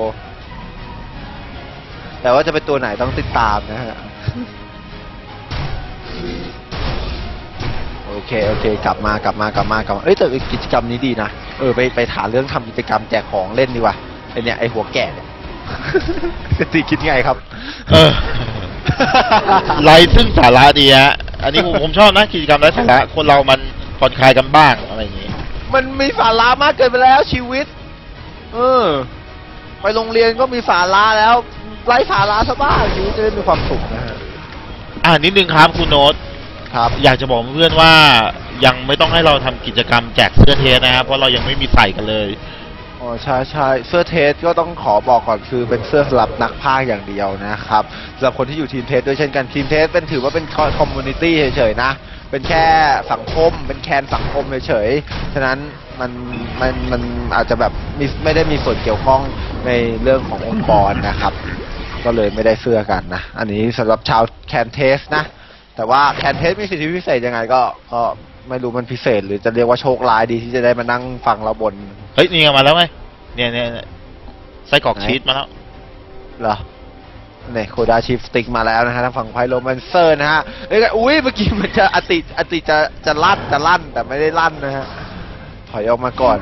แต่ว่าจะเป็นตัวไหนต้องติดตามนะฮะโอเคโอเคกลับมากลับมากลับมากลับมาเอ้ยแต่กิจกรรมนี้ดีนะเออไปไปถามเรื่องทำกิจกรรมแจกของเล่นดีกว่าไอเนี่ยไอหัวแก่เนี่ย ตีคิดไงครับเออ ไร้ซึ่งสาระดีฮะอันนี้ผมผมชอบนะกิจกรรมไร้สาระคนเรามันผ่อนคลายกันบ้างอะไรอย่างนี้มันมีสาระมากเกินไปแล้วชีวิตเออไปโรงเรียนก็มีสาระแล้วไร้สาระซะบ้างชีวิตจะได้มีความสุขนะฮะอ่านิดนึงครับคุณโน้ตครับอยากจะบอกเพื่อนว่ายังไม่ต้องให้เราทำกิจกรรมแจกเสื้อเทสนะครับเพราะเรายังไม่มีใส่กันเลยอ๋อใช่ใช่เสื้อเทสก็ต้องขอบอกก่อนคือเป็นเสื้อสำหรับนักพากย์อย่างเดียวนะครับสำหรับคนที่อยู่ทีมเทสด้วยเช่นกันทีมเทสเป็นถือว่าเป็นคอมมูนิตี้เฉยๆนะเป็นแค่สังคมเป็นแคนสังคมเฉยๆฉะนั้นมันมันมันอาจจะแบบมีไม่ได้มีส่วนเกี่ยวข้องในเรื่องขององค์กรนะครับก็เลยไม่ได้เสื้อกันนะอันนี้สำหรับชาวแคนเทสนะแต่ว่าแคนเทสมีสิทธิพิเศษยังไงก็ก็ไม่รู้มันพิเศษหรือจะเรียกว่าโชคร้ายดีที่จะได้มานั่งฟังเราบนเฮ้ยนี่ไงมาแล้วไหมเนี่ยเนี่ยเนี่ยไส้กรอกชีสมาแล้วเหรอเนี่ยโคดาชิฟสติกมาแล้วนะฮะทางฝั่งไพโรแมนเซอร์นะฮะเอ้ยอุ้ยเมื่อกี้มันจะอติอติจะจะลั่นจะลั่นแต่ไม่ได้ลั่นนะฮะถอยออกมาก่อน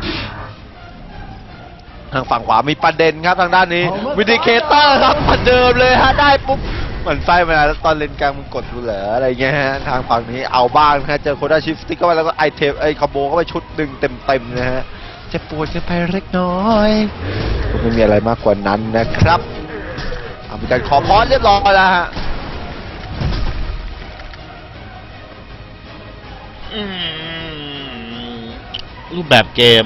ทางฝั่งขวามีประเด็นครับทางด้านนี้วิดิเคเตอร์ครับเหมือนเดิมเลยฮะได้ปุ๊บเหมือนไส้มาแล้วตอนเลนกลางมึงกดดูเหรออะไรเงี้ยฮะทางฝั่งนี้เอาบ้างนะฮะเจอโคดาชิฟสติกเข้าไปแล้วก็ไอเทมไอคอมโบเข้าไปชุดหนึ่งเต็มๆนะฮะจะปวดจะไปเล็กน้อยไม่มีอะไรมากกว่านั้นนะครับเอามีการขอพรเรียบร้อยแล้วฮะอืมรูปแบบเกม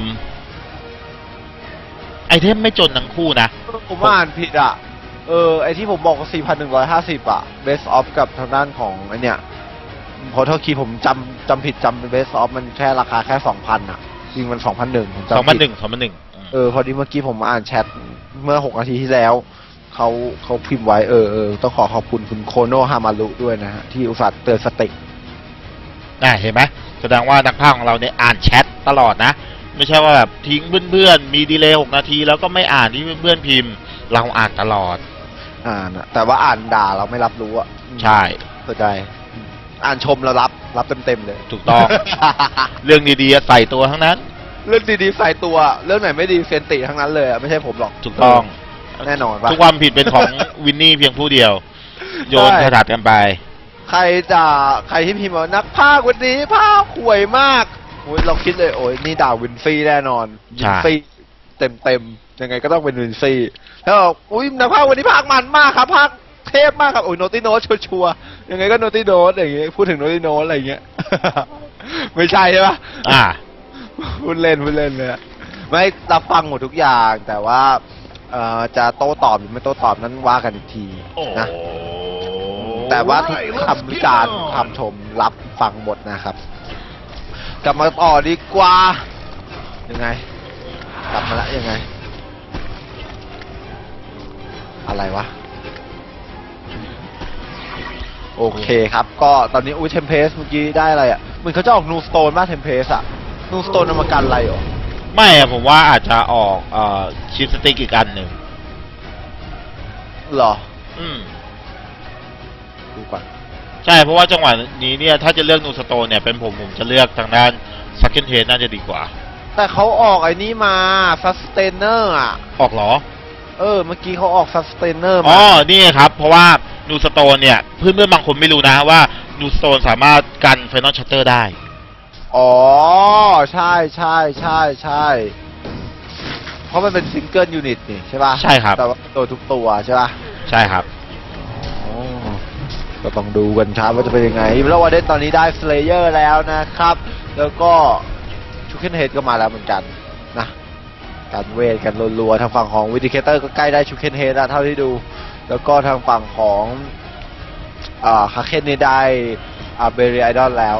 ไอเทมไม่จนทั้งคู่นะผมอ่านผิดอ่ะ เออ ไอที่ผมบอกว่า สี่พันหนึ่งร้อยห้าสิบ อ่ะ Best of กับทางด้านของไอเนี่ยพอเท่าคีผมจำจำผิดจำเป็น Best of มันแค่ราคาแค่ สองพัน อ่ะ จริงมัน สองพันหนึ่ง ผมจำผิดสองพันหนึ่ง สองพันหนึ่งเออ พอดีเมื่อกี้ผมอ่านแชทเมื่อ หก นาทีที่แล้ว เขาเขาพิมพ์ไว้ เออเออต้องขอขอบคุณคุณโคโนฮามารุด้วยนะฮะ ที่อุตส่าห์เตือนสติอ่าเห็นไหมแสดงว่านักพากย์ของเราเนี่ยอ่านแชทตลอดนะ ไม่ใช่ว่าแบบทิ้งเพื่อนๆ มีดีเลย์หกนาทีแล้วก็ไม่อ่านที่เพื่อนๆพิมพ์ เราอ่านตลอดอ่านอะแต่ว่าอ่านด่าเราไม่รับรู้อ่ะใช่เข้าใจ อ่านชมเรารับ รับเต็มๆเลยถูกต้อง เรื่องดีๆใส่ตัวทั้งนั้นเรื่องดีๆใส่ตัว เรื่องไหนไม่ดีเซนติทั้งนั้นเลยอะไม่ใช่ผมหรอกถูกต้องแน่นอนปะทุกความผิดเป็นของ วินนี่เพียงผู้เดียว โยนกระดาษกันไปใครด่าใครที่พิมพ์ว่านักภาควันนี้ภาคห่วยมากโอ้ยเราคิดเลยโอ้ยนี่ด่าวินฟี่แน่นอนใช่วินฟี่เต็มเต็มๆยังไงก็ต้องเป็นวินฟี่แล้วบอกอุ้ยนักภาควันนี้ภาคมันมากครับภาคเทพมากครับโอ้ยโนติโนตชัวร์ๆยังไงก็โนติโนตอย่างเงี้ยพูดถึงโนติโนตอะไรอย่างเงี้ย ไม่ใช่ใช่ปะอ่าพูดเล่นพูดเล่นเลยอะไม่รับฟังหมดทุกอย่างแต่ว่าเอ่อจะโต้ตอบหรือไม่โต้ตอบนั้นว่ากันอีกทีนะ แต่ว่าทุกคำวิจารณ์คำชมรับฟังหมดนะครับ กลับมาต่อดีกว่า ยังไง กลับมาแล้วยังไง อะไรวะ โอเคครับ ก็ตอนนี้อุ้ยเทมเพสเมื่อกี้ได้อะไรอ่ะเหมือนเขาจะออกนูสโตนมาเทมเพสอ่ะนูสโตนเอามากันอะไรหรอไม่อะผมว่าอาจจะออกเอ่อชิปสติ๊กอีกอันหนึ่งเหรออืมดูก่อนใช่เพราะว่าจังหวะนี้เนี่ยถ้าจะเลือกนูสโตนเนี่ยเป็นผมผมจะเลือกทางด้านซักเก็ตเทสน่าจะดีกว่าแต่เขาออกไอ้นี้มาซัสเตเนอร์อ่ะออกเหรอเออ เมื่อกี้เขาออกซัสเตเนอร์อ๋มาอ นี่ครับ เพราะว่านูสโตนเนี่ย เพื่อนเพื่อนๆบางคนไม่รู้นะว่านูสโตนสามารถกันไฟนอลชัตเตอร์ได้อ๋อ ใช่ใช่ใช่ใช่เพราะมันเป็นซิงเกิลยูนิตนี่ใช่ป่ะใช่ครับแต่ว่าตัวทุกตัวใช่ป่ะใช่ครับอ๋อก็ต้องดูกันครับว่าจะเป็นยังไงแล้ววันเดนตอนนี้ได้สเลเยอร์แล้วนะครับ แล้วก็ชูเคนเฮดก็มาแล้วเหมือนกันนะการเวทกันรัวๆทางฝั่งของวิดิเคเตอร์ก็ใกล้ได้ชูเคนเฮดแล้วเท่าที่ดู แล้วก็ทางฝั่งของอ่าคาเคนนี่ได้อ่าเบรีไอดอลแล้ว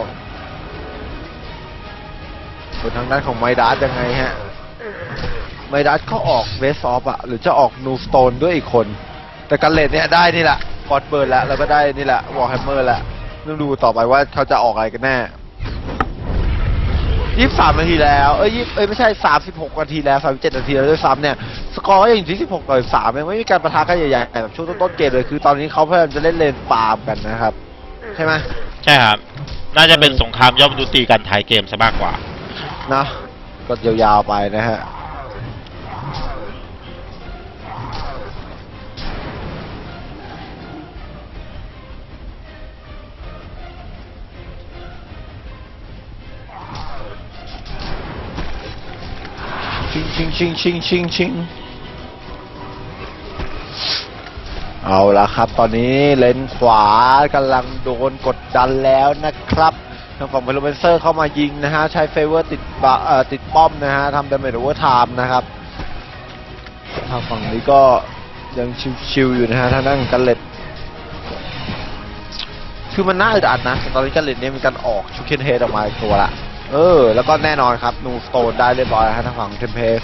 ส่วนทางด้านของไมดัสยังไงฮะไมดัสก็ออกเวสออฟอะหรือจะออกนูสโตนด้วยอีกคน แต่กันเลดเนี่ยได้นี่แหละฟอร์ดเบิร์นแล้วแล้วก็ได้นี่แหละวอลแฮมเมอร์แล้วต้องดูต่อไปว่าเขาจะออกอะไรกันแน่ยี่สิบสามนาทีแล้วเอ้ยยี่เอ้ยไม่ใช่สามสิบหกนาทีแล้วสามสิบเจ็ดนาทีแล้วด้วยซ้ำเนี่ยสกอร์ก็ยังอยู่ที่สิบหกต่อสามยังไม่มีการปะทะกันใหญ่ๆแบบช่วงต้นๆเกมเลยคือตอนนี้เขาพยายามจะเล่นเลนฟาร์มกันนะครับใช่ไหมใช่ครับเน่าจะเป็นสงครามยอดมนุษย์ตีกันท้ายเกมซะมากกว่านะก็ยาวๆไปนะฮะชิงชิงชิงชิงชิงชิงเอาละครับตอนนี้เลนขวากำลังโดนกดดันแล้วนะครับทางฝั่งเบลเวนเซอร์เข้ามายิงนะฮะใช้เฟเวอร์ติดบะเอ่อติดป้อมนะฮะทำดาเมจโอเวอร์ไทม์นะครับทางฝั่งนี้ก็ยังชิวๆอยู่นะฮะทางด้านกันเล็ดคือมันน่าอึดอัดนะตอนนี้กันเล็ดเนี่ยมีการออกชูเคนเฮดออกมาอีกตัวละเออแล้วก็แน่นอนครับนูสโตนได้เรียบร้อยแล้วทางฝั่งเทมเพส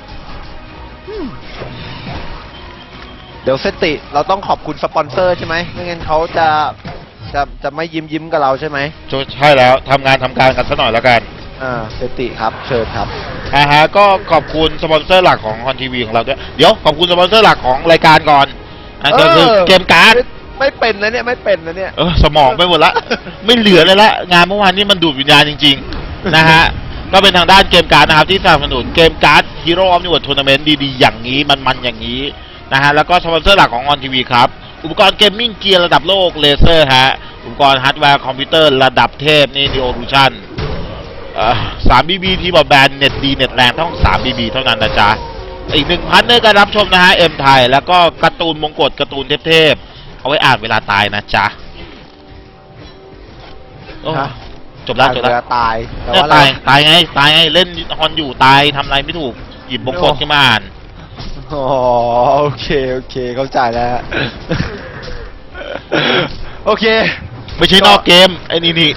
เดี๋ยวเซติเราต้องขอบคุณสปอนเซอร์ใช่ไหมไม่งั้นเขาจะจะจะไม่ยิ้มยิ้มกับเราใช่ไหมใช่แล้วทำงานทำการกันสักหน่อยแล้วกันอ่าเซติครับเชิญครับอ่าฮะก็ขอบคุณสปอนเซอร์หลักของฮอนทีวีของเราด้วยเดี๋ยวขอบคุณสปอนเซอร์หลักของรายการก่อนอ่าก็คือเกมการ์ดไม่เป็นนะเนี่ยไม่เป็นนะเนี่ยเออสมองไปหมดละไม่เหลือเลยละงานเมื่อวานนี้มันดูดวิญญาณจริงๆนะฮะก็เป็นทางด้านเกมการ์ดนะครับที่สนับสนุนเกมการ์ดฮีโร่ออฟนิวทัวร์นาเมนต์ดีๆอย่างนี้มันๆอย่างนี้นะฮะแล้วก็สปอนเซอร์หลักของออนทีวีครับอุปกรณ์เกมมิ่งเกียร์ระดับโลกเลเซอร์ฮะอุปกรณ์ฮาร์ดแวร์คอมพิวเตอร์ระดับเทพนี่ดีโอรูชั่นสามบีบีที่บอกแบรนด์เน็ตดีเน็ตแรงต้องสามบีบีเท่านั้นนะจ๊ะอีกหนึ่งพันเนอร์การรับชมนะฮะเอ็มไทยแล้วก็การ์ตูนมงกฎการ์ตูนเทพๆเอาไว้อ่านเวลาตายนะจ๊ะจบแล้วจบแล้วตายเนี่ยตายตายไงตายไงเล่นฮอนอยู่ตายทำอะไรไม่ถูกหยิบมงกฎขึ้นมาอ่านอ๋อโอเคโอเคเข้าใจแล้วโอเคไม่ใช่นอกเกมไอ้นี่นี่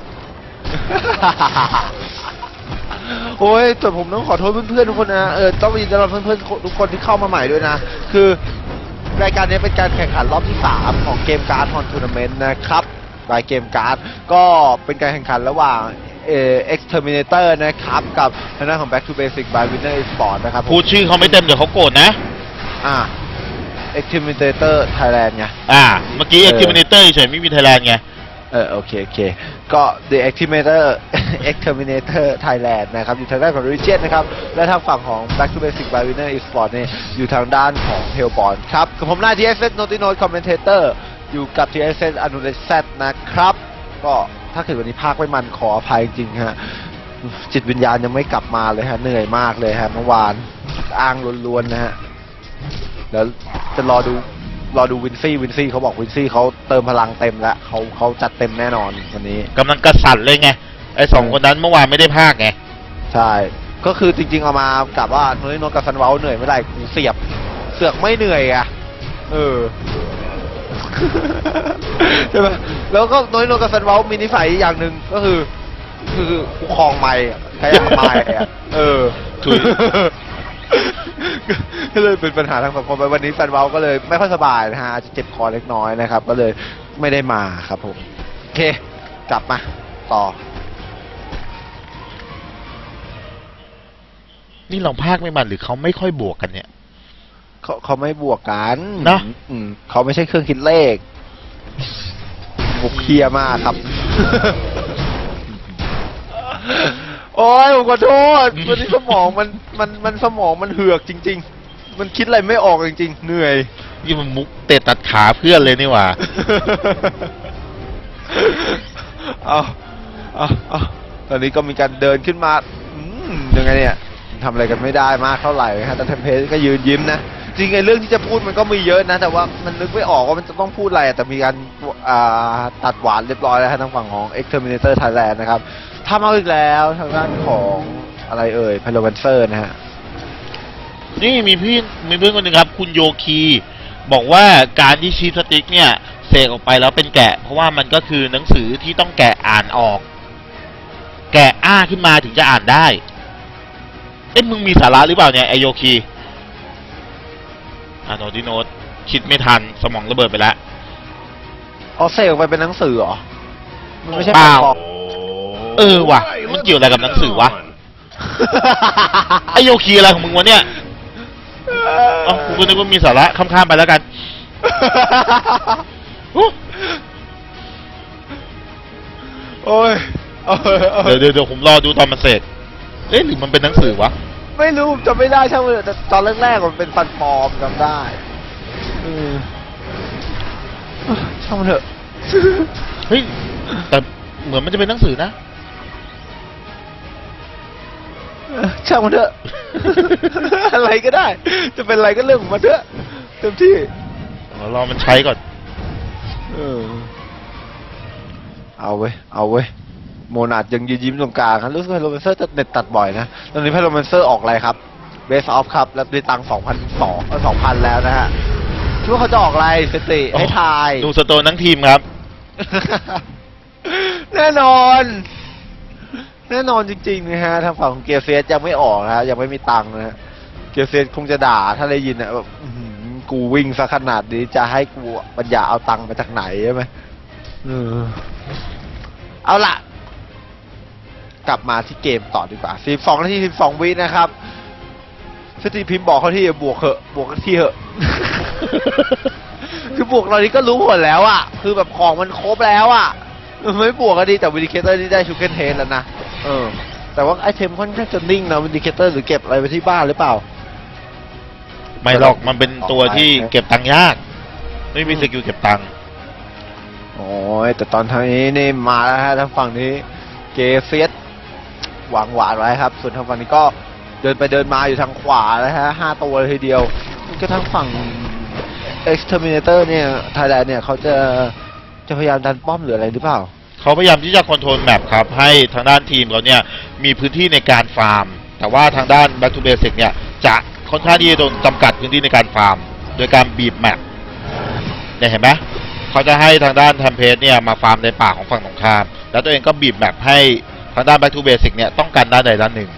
โอ้ยแต่ผมต้องขอโทษเพื่อนๆทุกคนนะเออต้องยินดีต้อนรับเพื่อนๆทุกคนที่เข้ามาใหม่ด้วยนะคือรายการนี้เป็นการแข่งขันรอบที่สามของเกมการ์ดฮอนทัวร์นาเมนต์นะครับรายเกมการ์ดก็เป็นการแข่งขันระหว่างเอ่อ Exterminator นะครับกับทางด้านของ Back to Basic by Winner Esports นะครับพูดชื่อเขาไม่เต็มเดี๋ยวเขาโกรธนะอ่า Exterminator Thailand ไงอ่าเมื่อกี้ Exterminator เฉยไม่มี Thailand ไงเออโอเคโอเคก็ The Exterminator Exterminator Thailand นะครับอยู่ทางด้านของ Region นะครับและทางฝั่งของ Back to Basic by Winner Esports เนี่ยอยู่ทางด้านของ Hellborn ครับกับผมนาย ที เอส เอส Naughty Note Commentator อยู่กับ ที เอส เอส อนุเดชนะครับก็ถ้าเกิดวันนี้ภาคไม่มันขออภัยจริงๆฮะจิตวิญญาณยังไม่กลับมาเลยฮะเหนื่อยมากเลยฮะเมื่อวานอ้างล้วนๆนะฮะเดี๋ยวจะรอดูรอดูวินซี่วินซี่เขาบอกวินซี่เขาเติมพลังเต็มแล้วเขาเขาจัดเต็มแน่นอนวันนี้กำลังกระสันเลยไงไอ้สองคนนั้นเมื่อวานไม่ได้ภาคไงใช่ก็คือจริงๆเอามากับว่าโนยโนกับซันเวลเหนื่อยไม่ได้กูเสียบเสือกไม่เหนื่อยอ่ะเออใช่ไหมแล้วก็น้อยโนกับซันเวลมีนิสัยอย่างหนึ่งก็คือคือผู้ครองไม้ใครเอาไม้อะเออถุยก็เลยเป็นปัญหาทางสังคมไปวันนี้ซันเวลก็เลยไม่ค่อยสบายนะฮะอาจจะเจ็บคอเล็กน้อยนะครับก็เลยไม่ได้มาครับผมโอเคกลับมาต่อนี่เราภาคไม่มันหรือเขาไม่ค่อยบวกกันเนี่ยเขาเขาไม่บวกกันนะเขาไม่ใช่เครื่องคิดเลขบุกเคลียร์มากครับโอ้ยผมขอโทษวันนี้สมองมันมันมันสมองมันเหือกจริงๆมันคิดอะไรไม่ออกจริงๆเหนื่อยนี่มันมุกเตะตัดขาเพื่อนเลยนี่หว่าเอาเอาเอาตอนนี้ก็มีการเดินขึ้นมาอืมยังไงเนี่ยทำอะไรกันไม่ได้มากเท่าไหร่ฮะแต่เทมเพสก็ยืนยิ้มนะจริงไอ้เรื่องที่จะพูดมันก็มีเยอะนะแต่ว่ามันนึกไม่ออกว่ามันจะต้องพูดอะไรแต่มีการตัดหวานเรียบร้อยแล้วทางฝั่งของ Exterminator Thailand นะครับทำเอาอีกแล้วทางด้านของอะไรเอ่ย Pyromancer นะฮะนี่มีพี่มีเพื่อนคนหนึ่งครับคุณโยคีบอกว่าการที่ชีสติ๊กเนี่ยเสกออกไปแล้วเป็นแกะเพราะว่ามันก็คือหนังสือที่ต้องแกะอ่านออกแกะอ้าขึ้นมาถึงจะอ่านได้เอ๊ะมึงมีสาระหรือเปล่าเนี่ยไอโยคีอ่าโนดิโนตคิดไม่ทันสมองระเบิดไปแล้วอ๋อเสกออกไปเป็นหนังสือเหรอมันไม่ใช่เปล่าเออว่ะมันเกี่ยวอะไรกับหนังสือวะไอโยคีอะไรของมึงวะเนี่ยอ๋อกูนึกว่ามีสาระข้ามๆไปแล้วกันโอ้ยโอ้ยโอ้ยเดี๋ยวเดี๋ยวผมรอดูตอนมันเสร็จเอ๊ะหรือมันเป็นหนังสือวะไม่รู้จำไม่ได้ช่างมันเถอะแต่ตอนแรกๆมันเป็นฟันปลอมจำได้เออช่างมันเถอะเฮ้ยแต่เหมือนมันจะเป็นหนังสือนะช่างมันเถอะ อะไรก็ได้ จะเป็นอะไรก็เรื่องของมันเถอะเต็มที่เรารอมันใช้ก่อนเออเอาเว้ยเอาเว้ยโมนาดยังยืนยิ้มตรงกลางครับรู้สึกว่าโรแมนเซอร์จะเน็ตตัดบ่อยนะตอนนี้พโรแมนเซอร์ออกอะไรครับเบสออฟครับแล้วได้ตังค์สองพันสองสองพันแล้วนะฮะคิดว่าเขาจะออกอะไรเซติให้ทายดูสโตนทั้งทีมครับแน่นอน แน่นอนจริงๆนะฮะทางฝั่งของเกียร์เซียสยังไม่ออกนะฮะยังไม่มีตังค์นะฮะเกียร์เซียสคงจะด่าถ้าได้ยินนะแบบอื้อหือกูวิ่งซะขนาดนี้จะให้กูปัญญาเอาตังค์มาจากไหนใช่ไหมเออเอาล่ะ กลับมาที่เกมต่อดีกว่าสิบสองนาทีสิบสองวินะครับสตีพิมพ์บอกเขาที่บวกเหอะบวกที่เหอะ คือบวกตอนนี้ก็รู้ผลแล้วอ่ะคือแบบของมันครบแล้วอ่ะไม่บวกก็ดีแต่วิดิเคเตอร์นี่ได้ชูเกนเทนแล้วนะเออแต่ว่าไอเทมค่อนข้างจะนิ่งนะวิดิเคเตอร์หรือเก็บอะไรไว้ที่บ้านหรือเปล่าไม่หรอกมันเป็นตัวที่เก็บตังค์ยากไม่มีสกิลเก็บตังค์โอ้ยแต่ตอนทางนี้นี่มาแล้วฮะทางฝั่งนี้เกเซียสหวังหวานไว้ครับส่วนทางฝั่งนี้ก็เดินไปเดินมาอยู่ทางขวาแล้วฮะห้าตัวเลยทีเดียวก็ทางฝั่ง Exterminator เนี่ยไทยแลนด์เนี่ยเขาจะจะพยายามดันป้อมหรืออะไรหรือเปล่าเขาพยายามที่จะคอนโทรลแมปครับให้ทางด้านทีมเขาเนี่ยมีพื้นที่ในการฟาร์มแต่ว่าทางด้าน Back to Basic เนี่ยจะค่อนข้างที่จะโดนจำกัดพื้นที่ในการฟาร์มโดยการบีบแมปเนี่ยเห็นไหมเขาจะให้ทางด้านแทมเพสเนี่ยมาฟาร์มในป่าของฝั่งตรงข้ามแล้วตัวเองก็บีบแมปให้ทางด้าน Back to Basic เนี่ยต้องการด้านใดด้านหนึ่ง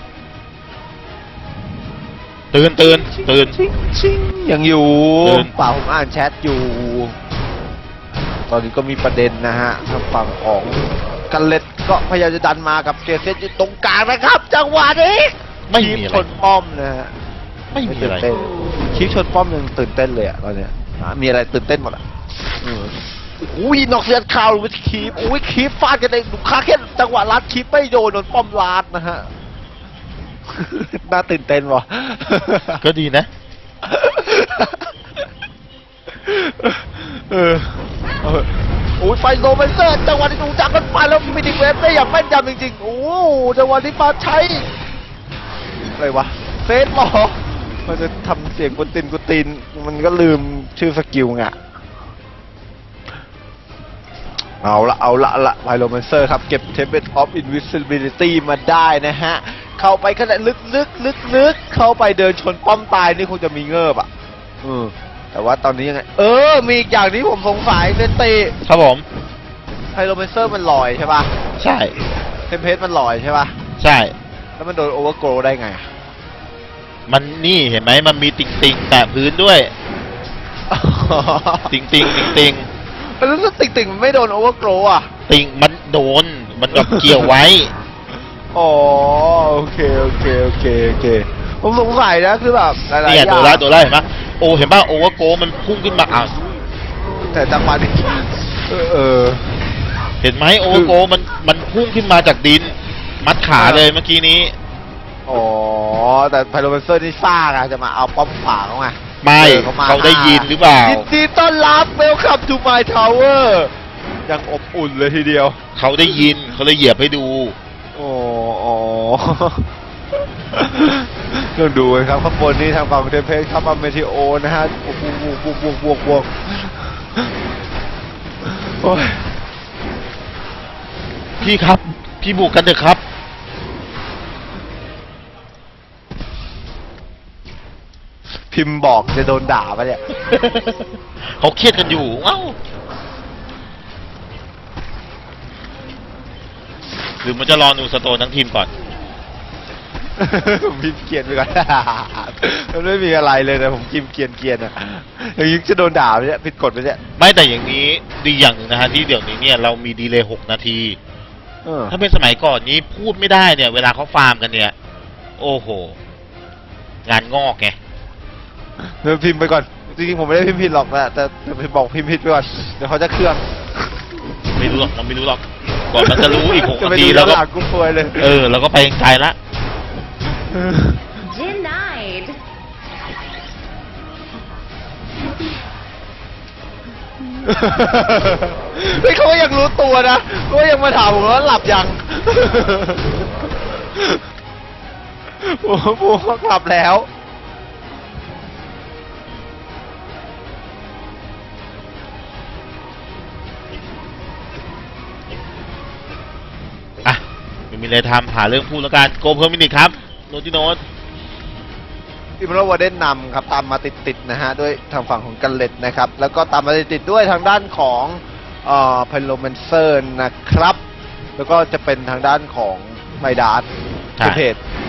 ตื่นตื่นตื่นชิงชิงยังอยู่ตื่นเปล่าผมอ่านแชทอยู่ ตอนนี้ก็มีประเด็นนะฮะทางฝั่งของกันเล็ดก็พยายามจะดันมากับเกเซตอยู่ตรงกลางนะครับ จังหวะนี้ไม่มีคีอะไรชนป้อมนะฮะไม่มีอะไรตื่นเต้นคีชนป้อมยังตื่นเต้นเลยอะตอนเนี้ยอ่ะมีอะไรตื่นเต้นหมดอะอืออุ้ยนอกเสียดข่าวเลยคีบอุ้ยคีบฟาดกันเองดูค่าแค่จังหวะลัดคีบไม่โดนโดนป้อมลาดนะฮะ น่าตื่นเต้นวะก็ดีนะเออเออโอ้ยไฟโลเมนเซอร์จังหวะที่ถูกจับกันไปแล้วมิดิเวฟได้อย่างแม่นยำจริงๆโอ้จังหวะที่มาใช้อะไรวะเฟสหมอมันจะทำเสียงกุนตินกุนตินมันก็ลืมชื่อสกิลไงเอาละเอาละละไฟโลเมนเซอร์ครับเก็บเทมเพลตออฟอินวิซิบิลิตี้มาได้นะฮะเข้าไปขนาดลึกลึกลึกลึกเข้าไปเดินชนป้อมตายนี่คงจะมีเงิบอ่ะเออแต่ว่าตอนนี้ยังไงเออมีอีกอย่างที่ผมสงสัยเซนตีครับผมไฮโลเมนเซอร์มันลอยใช่ป่ะใช่เทมเพลตมันลอยใช่ป่ะใช่แล้วมันโดนโอเวอร์โกลได้ไงมันนี่เห็นไหมมันมีติ่งติ่งๆแตะพื้นด้วย ติ่งติ่งติ่งติ่งแล้วติ่งติ่งมันไม่โดนโอเวอร์โกลอ่ะติ่งมันโดนมันแบบเกี่ยวไว้อ๋อโอเคโอเคโอเคโอเคผมสงสัยนะคือแบบหลายๆอเนี่ยย่างตัวละตัวละเห็นปะโอเห็นปะโอเวอร์โกมันพุ่งขึ้นมาอ้าวแต่จังหวะนี้เออเออเห็นไหมโอเวอร์โกมันมันพุ่งขึ้นมาจากดิน มัดขาเลยเมื่อกี้นี้อ๋อแต่ไฮโลเมนเซอร์นี่ซ่าไงจะมาเอาป้อมขวาเขาไงไม่ออมเขาได้ยินหรือเปล่ายินดีต้อนรับ Welcome to my tower ยังอบอุ่นเลยทีเดียวเขาได้ยินเขาเลยเหยียบให้ดูโอ้อ๋อต้องดูกันครับข้างบนนี้ทางฝั่งเทมเพลตครับมาเมทิโอนะฮะบวกบวกบวกบวกบวกโอ้ยพี่ครับ พี่บุกกันเถอะครับพิมพ์บอกจะโดนด่าปะเนี่ยเขาเครียดกันอยู่เอ้าหรือมันจะรอนูสโตนทั้งทีมก่อนผมพิมพ์เกรียนไปก่อน มันไม่มีอะไรเลยนะผมพิมพ์เกรียนเกรียนอ่ะอย่างนี้จะโดนด่าไปเนี่ยผิดกฎไปเนี่ยไม่แต่อย่างนี้ดีอย่างหนึ่งนะฮะที่เดี๋ยวนี้เนี่ยเรามีดีเลย์หกนาทีเออถ้าเป็นสมัยก่อนนี้พูดไม่ได้เนี่ย เวลาเขาฟาร์มกันเนี่ย โอ้โห งานงอกไงเดี๋ยวพิมพ์ไปก่อนจริงๆผมไม่ได้พิมพ์ผิดหรอกนะแต่แต่พิมพ์บอกพิมพ์ผิดไปก่อนเดี๋ยวเขาจะเครื่องไม่รู้หรอกเราไม่รู้หรอกเก่อนมันจะรู้อีกหกจะไปนาทีดูแล้วก็หลังกูฟวยเลยเออเราก็ไปไกลละ Denied. เฮ้ยเขาก็ยังรู้ตัวนะเขาก็ยังมาถามผมว่าหลับยังโอ้โหเขาหลับแล้วอ่ะไม่มีอะไรทำหาเรื่องพูดแล้วกันโกเพิ่มมินิครับโนติโนตอิมโรวาเดนนำครับตามมาติดๆนะฮะด้วยทางฝั่งของกันเลตนะครับแล้วก็ตามมาติดๆด้วยทางด้านของเอ่อไพโลแมนเซอร์นะครับแล้วก็จะเป็นทางด้านของไมดาร์ใช่คือเพจ